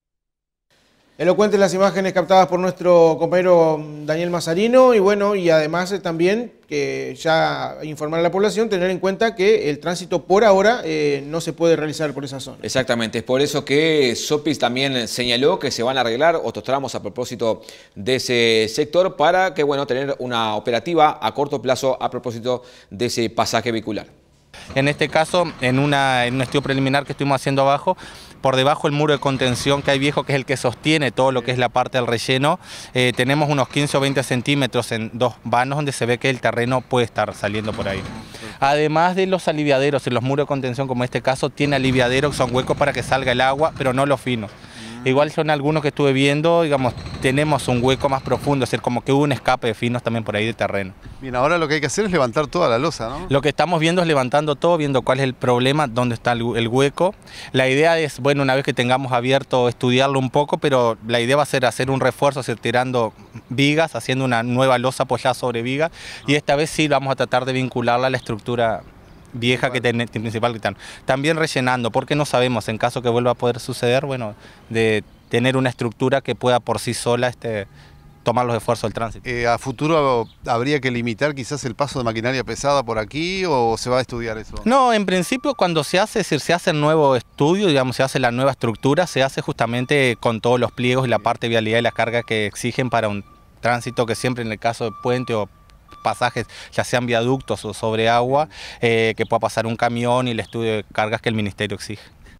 Elocuentes las imágenes captadas por nuestro compañero Daniel Mazarino y bueno, y además eh, también que ya informar a la población, tener en cuenta que el tránsito por ahora eh, no se puede realizar por esa zona.
Exactamente, es por eso que Sopis también señaló que se van a arreglar otros tramos a propósito de ese sector para que, bueno, tener una operativa a corto plazo a propósito de ese pasaje vehicular.
En este caso, en, una, en un estudio preliminar que estuvimos haciendo abajo, por debajo el muro de contención que hay viejo, que es el que sostiene todo lo que es la parte del relleno, eh, tenemos unos quince o veinte centímetros en dos vanos donde se ve que el terreno puede estar saliendo por ahí. Además de los aliviaderos, en los muros de contención como en este caso, tiene aliviaderos que son huecos para que salga el agua, pero no los finos. Igual son algunos que estuve viendo, digamos, tenemos un hueco más profundo, es decir, como que hubo un escape de finos también por ahí de terreno.
Bien, ahora lo que hay que hacer es levantar toda la losa, ¿no?
Lo que estamos viendo es levantando todo, viendo cuál es el problema, dónde está el, el hueco. La idea es, bueno, una vez que tengamos abierto, estudiarlo un poco, pero la idea va a ser hacer un refuerzo, es decir, tirando vigas, haciendo una nueva losa apoyada sobre vigas, y esta vez sí vamos a tratar de vincularla a la estructura vieja que tiene principal que están. También rellenando, porque no sabemos, en caso que vuelva a poder suceder, bueno, de tener una estructura que pueda por sí sola este, tomar los esfuerzos del tránsito.
Eh, ¿A futuro habría que limitar quizás el paso de maquinaria pesada por aquí o se va a estudiar eso?
No, en principio cuando se hace, es decir, se hace el nuevo estudio, digamos, se hace la nueva estructura, se hace justamente con todos los pliegos y la parte de vialidad y las cargas que exigen para un tránsito que siempre en el caso de puente o pasajes, ya sean viaductos o sobre agua, eh, que pueda pasar un camión y el estudio de cargas que el Ministerio exige.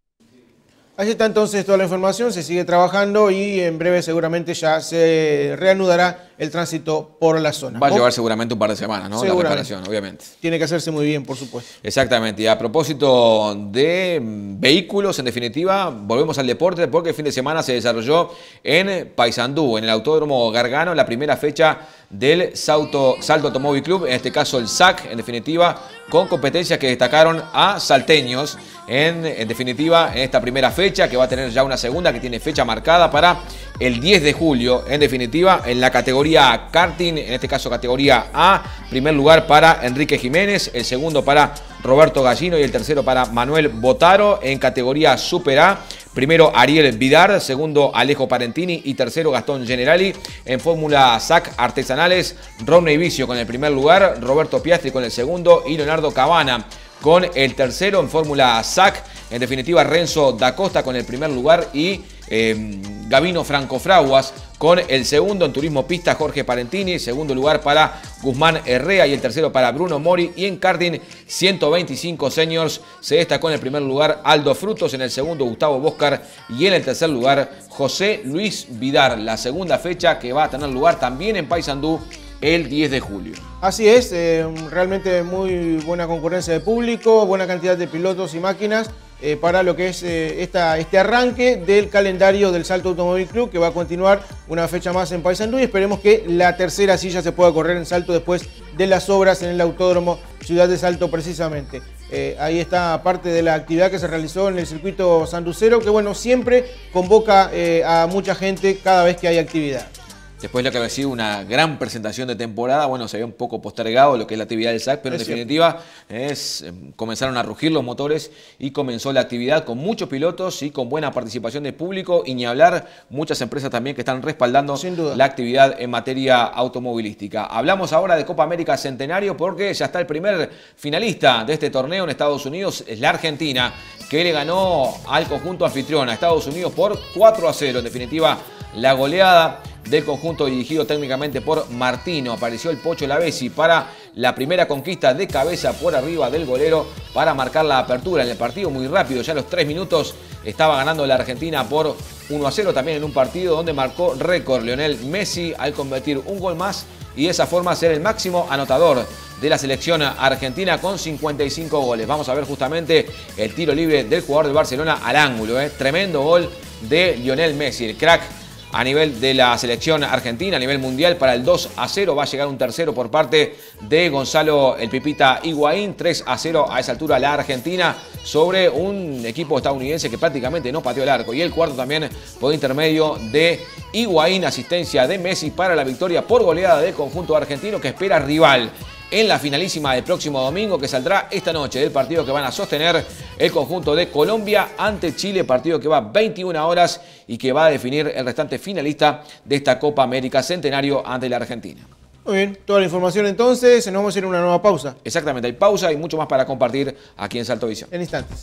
Ahí está entonces toda la información, se sigue trabajando y en breve seguramente ya se reanudará el tránsito por la zona.
Va a llevar seguramente un par de semanas, ¿no? La reparación, obviamente.
Tiene que hacerse muy bien, por supuesto.
Exactamente. Y a propósito de vehículos, en definitiva, volvemos al deporte porque el fin de semana se desarrolló en Paysandú, en el Autódromo Gargano, la primera fecha del Salto, Salto Automóvil Club, en este caso el S A C, en definitiva, con competencias que destacaron a salteños, en, en definitiva, en esta primera fecha, que va a tener ya una segunda, que tiene fecha marcada para el diez de julio, en definitiva, en la categoría karting, en este caso categoría A, primer lugar para Enrique Jiménez, el segundo para Roberto Gallino y el tercero para Manuel Botaro. En categoría Super A, primero Ariel Vidar, segundo Alejo Parentini y tercero Gastón Generali. En Fórmula S A C Artesanales, Rodney Vicio con el primer lugar, Roberto Piastri con el segundo y Leonardo Cabana con el tercero. En Fórmula S A C, en definitiva, Renzo da Costa con el primer lugar y eh, Gabino Franco Fraguas con el segundo. En Turismo Pista, Jorge Parentini, segundo lugar para Guzmán Herrea y el tercero para Bruno Mori. Y en karting ciento veinticinco seniors se destacó en el primer lugar Aldo Frutos, en el segundo Gustavo Boscar y en el tercer lugar José Luis Vidar. La segunda fecha que va a tener lugar también en Paysandú el diez de julio.
Así es, eh, realmente muy buena concurrencia de público, buena cantidad de pilotos y máquinas eh, para lo que es eh, esta, este arranque del calendario del Salto Automóvil Club, que va a continuar una fecha más en Paysandú y esperemos que la tercera silla se pueda correr en Salto después de las obras en el Autódromo Ciudad de Salto precisamente. Eh, ahí está parte de la actividad que se realizó en el circuito sanducero, que bueno, siempre convoca eh, a mucha gente cada vez que hay actividad.
Después de lo que había sido una gran presentación de temporada, bueno, se había un poco postergado lo que es la actividad del S A C, pero en definitiva es, comenzaron a rugir los motores y comenzó la actividad con muchos pilotos y con buena participación del público y ni hablar, muchas empresas también que están respaldando la actividad en materia automovilística. Hablamos ahora de Copa América Centenario porque ya está el primer finalista de este torneo en Estados Unidos, es la Argentina, que le ganó al conjunto anfitrión a Estados Unidos por cuatro a cero. En definitiva, la goleada del conjunto dirigido técnicamente por Martino. Apareció el Pocho Lavesi para la primera conquista de cabeza por arriba del golero para marcar la apertura en el partido muy rápido. Ya a los tres minutos estaba ganando la Argentina por uno a cero, también en un partido donde marcó récord Lionel Messi al convertir un gol más y de esa forma ser el máximo anotador de la selección argentina con cincuenta y cinco goles. Vamos a ver justamente el tiro libre del jugador del Barcelona al ángulo. ¿eh? Tremendo gol de Lionel Messi, el crack a nivel de la selección argentina, a nivel mundial, para el dos a cero. Va a llegar un tercero por parte de Gonzalo el Pipita Higuaín. tres a cero a esa altura la Argentina sobre un equipo estadounidense que prácticamente no pateó el arco. Y el cuarto también por intermedio de Higuaín, asistencia de Messi para la victoria por goleada del conjunto argentino que espera rival en la finalísima del próximo domingo, que saldrá esta noche del partido que van a sostener el conjunto de Colombia ante Chile, partido que va a veintiuna horas y que va a definir el restante finalista de esta Copa América Centenario ante la Argentina.
Muy bien, toda la información entonces, nos vamos a ir a una nueva pausa.
Exactamente, hay pausa y mucho más para compartir aquí en Salto Visión.
En instantes.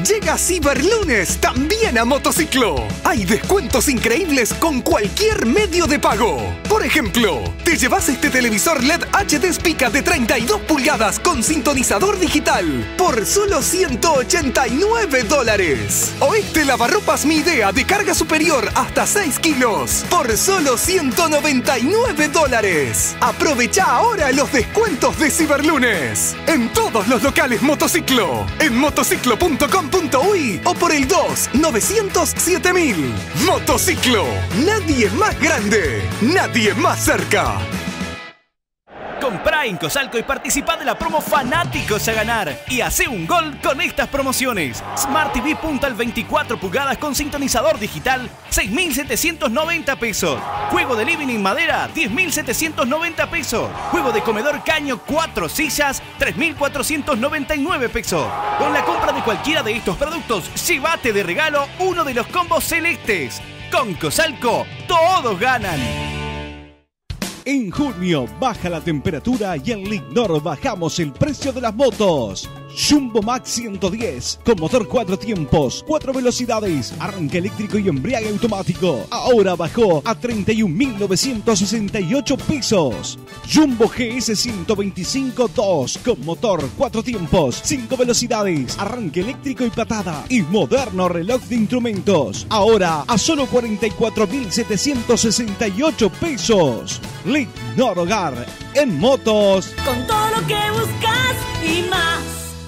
Llega Ciberlunes también a Motociclo. Hay descuentos increíbles con cualquier medio de pago. Por ejemplo, te llevas este televisor L E D H D Spica de treinta y dos pulgadas con sintonizador digital por solo ciento ochenta y nueve dólares. O este lavarropas Mi Idea de carga superior hasta seis kilos por solo ciento noventa y nueve dólares. Aprovecha ahora los descuentos de Ciberlunes en todos los locales Motociclo, en motociclo punto com punto uy o por el dos novecientos siete mil. Motociclo, nadie más grande, nadie más cerca.
Comprá en Cosalco y participá de la promo Fanáticos a Ganar y hacé un gol con estas promociones. Smart T V Puntal veinticuatro pulgadas con sintonizador digital, seis mil setecientos noventa pesos. Juego de living en madera, diez mil setecientos noventa pesos. Juego de comedor caño, cuatro sillas, tres mil cuatrocientos noventa y nueve pesos. Con la compra de cualquiera de estos productos, llévate de regalo uno de los combos celestes. Con Cosalco, todos ganan.
En junio baja la temperatura y en Lignor bajamos el precio de las motos. Jumbo Max ciento diez con motor cuatro tiempos, cuatro velocidades, arranque eléctrico y embriague automático. Ahora bajó a treinta y un mil novecientos sesenta y ocho pesos. Jumbo G S ciento veinticinco dos con motor cuatro tiempos, cinco velocidades, arranque eléctrico y patada y moderno reloj de instrumentos. Ahora a solo cuarenta y cuatro mil setecientos sesenta y ocho pesos. Lignor Hogar en motos.
Con todo lo que buscas y más.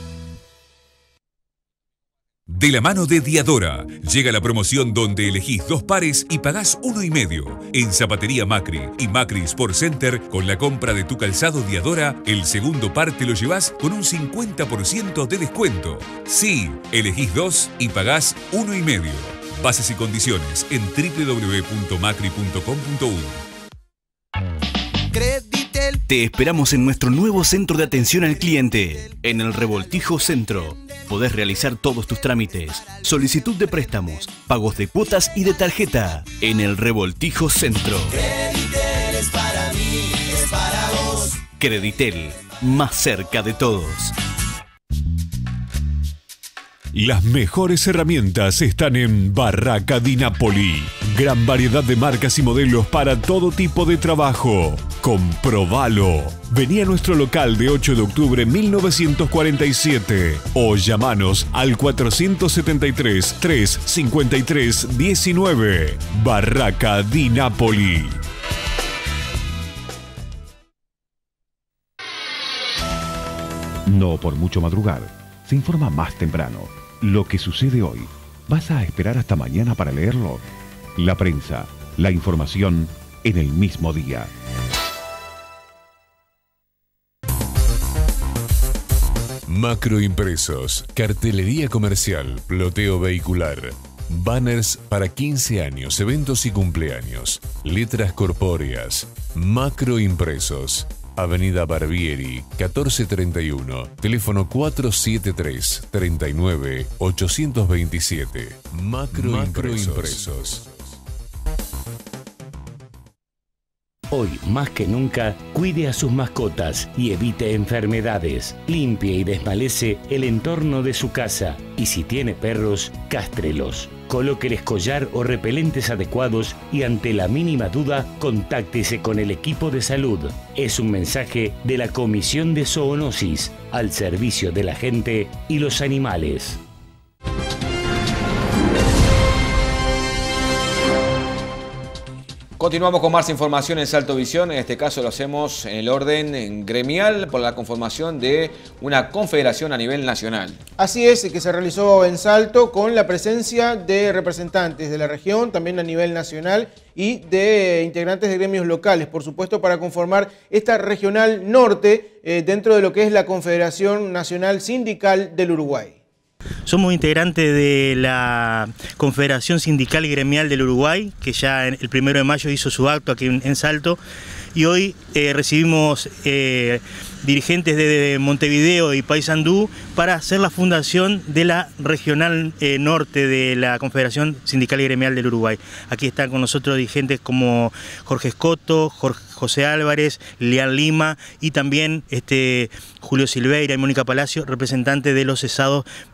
De la mano de Diadora, llega la promoción donde elegís dos pares y pagás uno y medio. En Zapatería Macri y Macri Sport Center, con la compra de tu calzado Diadora, el segundo par te lo llevás con un cincuenta por ciento de descuento. Sí, elegís dos y pagás uno y medio. Bases y condiciones en doble u doble u doble u punto macri punto com punto uy.
Te esperamos en nuestro nuevo centro de atención al cliente, en el Revoltijo Centro. Podés realizar todos tus trámites, solicitud de préstamos, pagos de cuotas y de tarjeta, en el Revoltijo Centro.
Creditel es para mí, es para vos.
Creditel, más cerca de todos.
Las mejores herramientas están en Barraca Di Napoli. Gran variedad de marcas y modelos para todo tipo de trabajo. Comprobalo. Vení a nuestro local de ocho de octubre mil novecientos cuarenta y siete o llamanos al cuatrocientos setenta y tres, trescientos cincuenta y tres, diecinueve. Barraca Di Napoli.
No por mucho madrugar. Se informa más temprano. Lo que sucede hoy, ¿vas a esperar hasta mañana para leerlo? La prensa, la información en el mismo día.
Macroimpresos, cartelería comercial, ploteo vehicular, banners para quince años, eventos y cumpleaños, letras corpóreas. Macroimpresos. Avenida Barbieri, catorce treinta y uno, teléfono cuatro siete tres, treinta y nueve, ochocientos veintisiete. Macroimpresos.
Hoy, más que nunca, cuide a sus mascotas y evite enfermedades. Limpie y desmalece el entorno de su casa. Y si tiene perros, castrelos. Colóqueles collar o repelentes adecuados y ante la mínima duda, contáctese con el equipo de salud. Es un mensaje de la Comisión de Zoonosis, al servicio de la gente y los animales.
Continuamos con más información en Salto Visión. En este caso lo hacemos en el orden gremial por la conformación de una confederación a nivel nacional.
Así es, que se realizó en Salto con la presencia de representantes de la región, también a nivel nacional, y de integrantes de gremios locales, por supuesto, para conformar esta regional norte eh, dentro de lo que es la Confederación Nacional Sindical del Uruguay.
Somos integrantes de la Confederación Sindical y Gremial del Uruguay, que ya el primero de mayo hizo su acto aquí en Salto, y hoy eh, recibimos eh, dirigentes de Montevideo y Paysandú para hacer la fundación de la Regional eh, Norte de la Confederación Sindical y Gremial del Uruguay. Aquí están con nosotros dirigentes como Jorge Escoto, Jorge, José Álvarez, Lian Lima y también este, Julio Silveira y Mónica Palacio, representantes de los cesados este,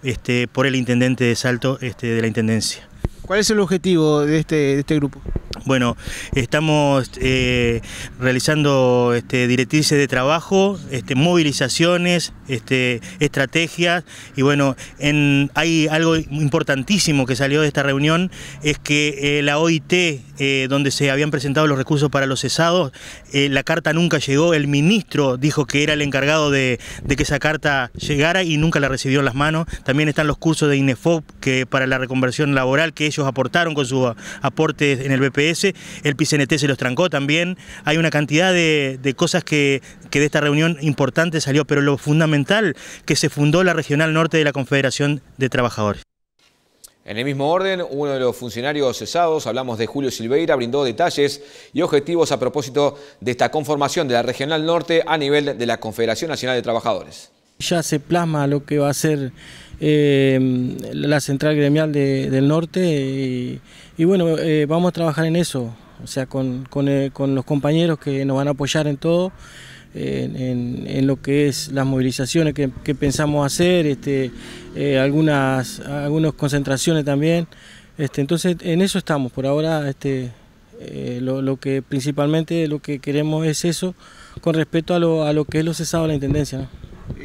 eh, por el intendente de Salto este, de la Intendencia.
¿Cuál es el objetivo de este, de este grupo?
Bueno, estamos eh, realizando este, directrices de trabajo, este, movilizaciones, este, estrategias y bueno, en, hay algo importantísimo que salió de esta reunión, es que eh, la O I T, eh, donde se habían presentado los recursos para los cesados, eh, la carta nunca llegó, el ministro dijo que era el encargado de, de que esa carta llegara y nunca la recibió en las manos. También están los cursos de INEFOP que para la reconversión laboral que ellos aportaron con sus aportes en el B P S, el P C N T se los trancó también. Hay una cantidad de, de cosas que, que de esta reunión importante salió, pero lo fundamental, que se fundó la Regional Norte de la Confederación de Trabajadores.
En el mismo orden, uno de los funcionarios cesados, hablamos de Julio Silveira, brindó detalles y objetivos a propósito de esta conformación de la Regional Norte a nivel de la Confederación Nacional de Trabajadores.
Ya se plasma lo que va a ser eh, la central gremial de, del norte y, y bueno, eh, vamos a trabajar en eso, o sea, con, con, eh, con los compañeros que nos van a apoyar en todo, eh, en, en lo que es las movilizaciones que, que pensamos hacer, este, eh, algunas, algunas concentraciones también, este, entonces en eso estamos por ahora. Este, eh, lo, lo que principalmente lo que queremos es eso con respecto a lo, a lo que es lo cesado de la Intendencia, ¿no?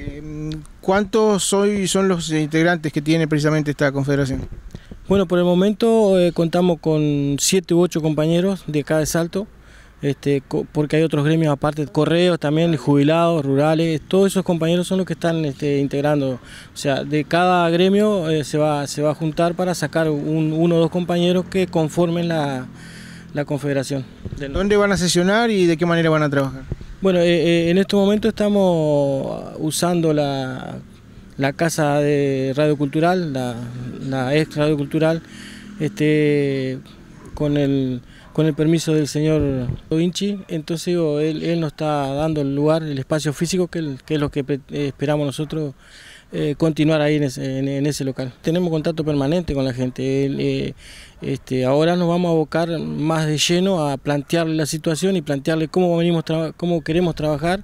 ¿Cuántos hoy son los integrantes que tiene precisamente esta confederación?
Bueno, por el momento eh, contamos con siete u ocho compañeros de acá de Salto, este, porque hay otros gremios aparte, correos también, jubilados, rurales, todos esos compañeros son los que están este, integrando. O sea, de cada gremio eh, se, va, se va a juntar para sacar un, uno o dos compañeros que conformen la, la confederación.
¿Dónde van a sesionar y de qué manera van a trabajar?
Bueno, eh, eh, en este momento estamos usando la, la casa de Radio Cultural, la, la ex Radio Cultural, este, con, el, con el permiso del señor Vinci. Entonces digo, él, él nos está dando el lugar, el espacio físico, que, que es lo que esperamos nosotros eh, continuar ahí en ese, en, en ese local. Tenemos contacto permanente con la gente. Él, eh, Este, ahora nos vamos a abocar más de lleno a plantearle la situación y plantearle cómo, venimos cómo queremos trabajar.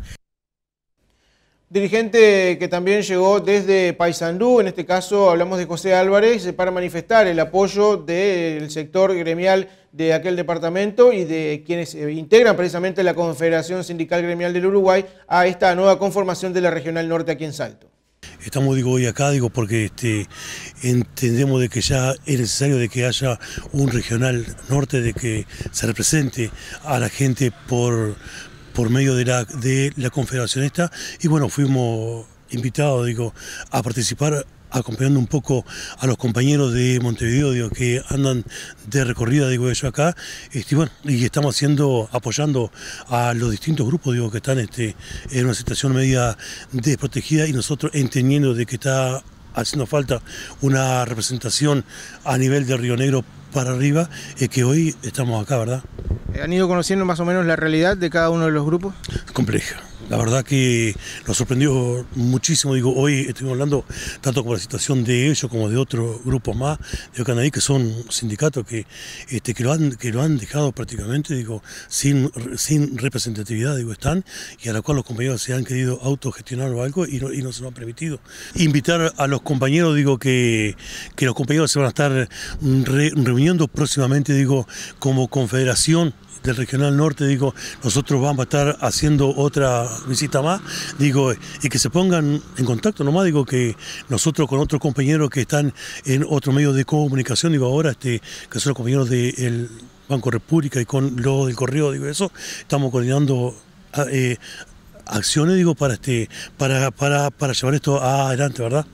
Dirigente que también llegó desde Paysandú, en este caso hablamos de José Álvarez, para manifestar el apoyo del sector gremial de aquel departamento y de quienes integran precisamente la Confederación Sindical Gremial del Uruguay a esta nueva conformación de la Regional Norte aquí en Salto.
Estamos digo, hoy acá digo, porque este, entendemos de que ya es necesario de que haya un regional norte, de que se represente a la gente por, por medio de la, de la confederación esta. Y bueno, fuimos invitados digo, a participar acompañando un poco a los compañeros de Montevideo digo, que andan de recorrida digo ellos acá, este, bueno, y estamos haciendo, apoyando a los distintos grupos digo, que están este, en una situación media desprotegida y nosotros entendiendo de que está haciendo falta una representación a nivel de Río Negro para arriba, es que hoy estamos acá, ¿verdad?
¿Han ido conociendo más o menos la realidad de cada uno de los grupos?
Compleja. La verdad que nos sorprendió muchísimo, digo, hoy estuvimos hablando tanto con la situación de ellos como de otros grupos más de Canadá, que son sindicatos que, este, que, lo han, que lo han dejado prácticamente, digo, sin, sin representatividad, digo, están, y a la cual los compañeros se han querido autogestionar o algo y no, y no se lo han permitido. Invitar a los compañeros, digo, que, que los compañeros se van a estar re, reuniendo próximamente, digo, como confederación del Regional Norte, digo, nosotros vamos a estar haciendo otra visita más, digo, y que se pongan en contacto nomás, digo, que nosotros con otros compañeros que están en otro medio de comunicación, digo, ahora, este, que son los compañeros del Banco República y con los del Correo, digo, eso, estamos coordinando eh, acciones, digo, para, este, para, para, para llevar esto adelante, ¿verdad?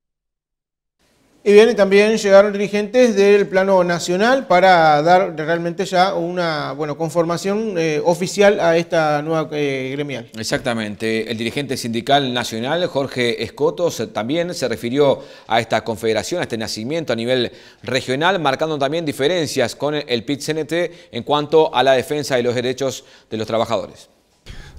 Y bien, y también llegaron dirigentes del plano nacional para dar realmente ya una bueno, conformación eh, oficial a esta nueva eh, gremial.
Exactamente. El dirigente sindical nacional, Jorge Escotos, también se refirió a esta confederación, a este nacimiento a nivel regional, marcando también diferencias con el P I T C N T en cuanto a la defensa de los derechos de los trabajadores.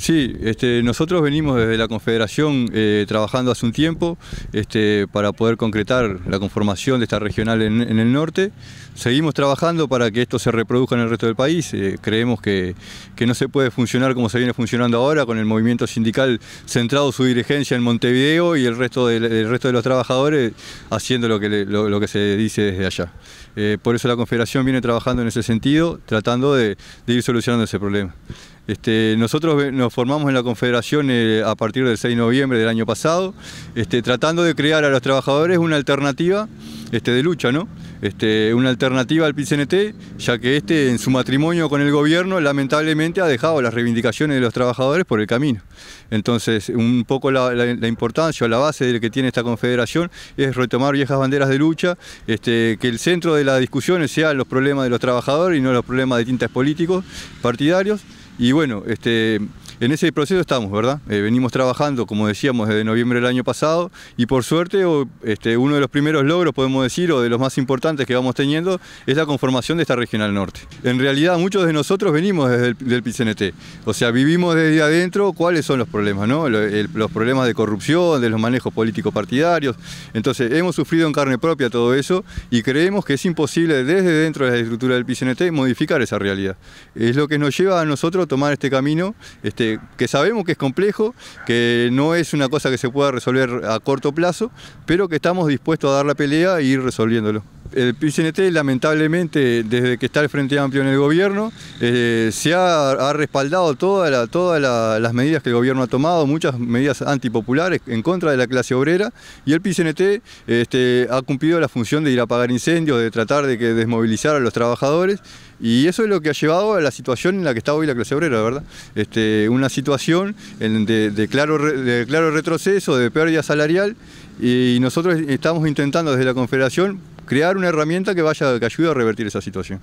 Sí, este, nosotros venimos desde la Confederación eh, trabajando hace un tiempo este, para poder concretar la conformación de esta regional en, en el norte. Seguimos trabajando para que esto se reproduzca en el resto del país. Eh, creemos que, que no se puede funcionar como se viene funcionando ahora, con el movimiento sindical centrado su dirigencia en Montevideo y el resto de, el resto de los trabajadores haciendo lo que, le, lo, lo que se dice desde allá. Eh, por eso la Confederación viene trabajando en ese sentido, tratando de, de ir solucionando ese problema. Este, nosotros nos formamos en la Confederación eh, a partir del seis de noviembre del año pasado, este, tratando de crear a los trabajadores una alternativa este, de lucha, ¿no? Este, una alternativa al P I C N T, ya que este en su matrimonio con el gobierno lamentablemente ha dejado las reivindicaciones de los trabajadores por el camino. Entonces, un poco la, la, la importancia o la base de que tiene esta confederación es retomar viejas banderas de lucha, este, que el centro de las discusiones sean los problemas de los trabajadores y no los problemas de tintes políticos, partidarios. Y bueno, este, en ese proceso estamos, ¿verdad? Eh, venimos trabajando, como decíamos, desde noviembre del año pasado y por suerte o, este, uno de los primeros logros, podemos decir, o de los más importantes que vamos teniendo, es la conformación de esta Regional Norte. En realidad muchos de nosotros venimos desde el del P I C N T, o sea, vivimos desde adentro cuáles son los problemas, ¿no? El, los problemas de corrupción, de los manejos políticos partidarios. Entonces hemos sufrido en carne propia todo eso y creemos que es imposible desde dentro de la estructura del P I C N T modificar esa realidad. Es lo que nos lleva a nosotros tomar este camino, este, que sabemos que es complejo, que no es una cosa que se pueda resolver a corto plazo, pero que estamos dispuestos a dar la pelea e ir resolviéndolo. El P I C N T, lamentablemente, desde que está el Frente Amplio en el gobierno, eh, se ha, ha respaldado todas la, toda la, las medidas que el gobierno ha tomado, muchas medidas antipopulares en contra de la clase obrera, y el P I C N T este, ha cumplido la función de ir a apagar incendios, de tratar de que desmovilizar a los trabajadores, y eso es lo que ha llevado a la situación en la que está hoy la clase obrera, ¿verdad? Este, una situación de, de, claro, de claro retroceso, de pérdida salarial, y nosotros estamos intentando desde la Confederación crear una herramienta que vaya, que ayude a revertir esa situación.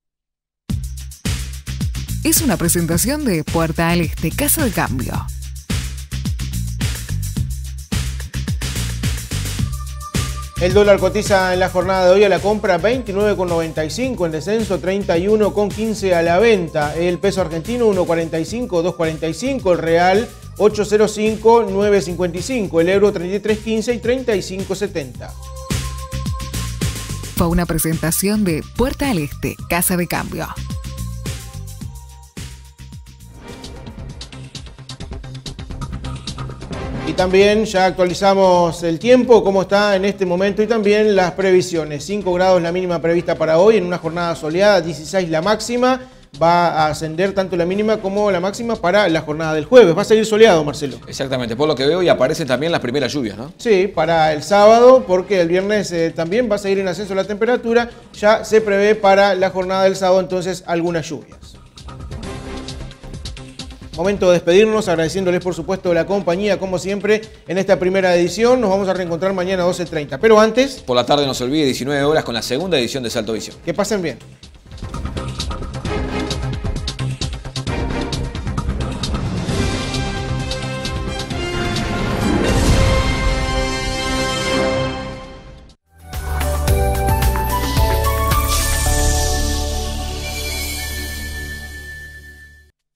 Es una presentación de Puerta al Este, Casa de Cambio.
El dólar cotiza en la jornada de hoy a la compra veintinueve con noventa y cinco, en descenso treinta y uno con quince a la venta. El peso argentino uno cuarenta y cinco, dos cuarenta y cinco, el real ocho cero cinco, nueve cincuenta y cinco, el euro treinta y tres quince y treinta y cinco setenta.
Fue una presentación de Puerta al Este, Casa de Cambio.
Y también ya actualizamos el tiempo, cómo está en este momento y también las previsiones. cinco grados la mínima prevista para hoy en una jornada soleada, dieciséis la máxima. Va a ascender tanto la mínima como la máxima para la jornada del jueves. Va a seguir soleado, Marcelo.
Exactamente, por lo que veo y aparecen también las primeras lluvias, ¿no?
Sí, para el sábado, porque el viernes eh, también va a seguir en ascenso la temperatura. Ya se prevé para la jornada del sábado entonces algunas lluvias. Momento de despedirnos, agradeciéndoles por supuesto la compañía, como siempre, en esta primera edición. Nos vamos a reencontrar mañana a doce treinta. Pero antes...
Por la tarde no se olvide, diecinueve horas con la segunda edición de Salto Visión.
Que pasen bien.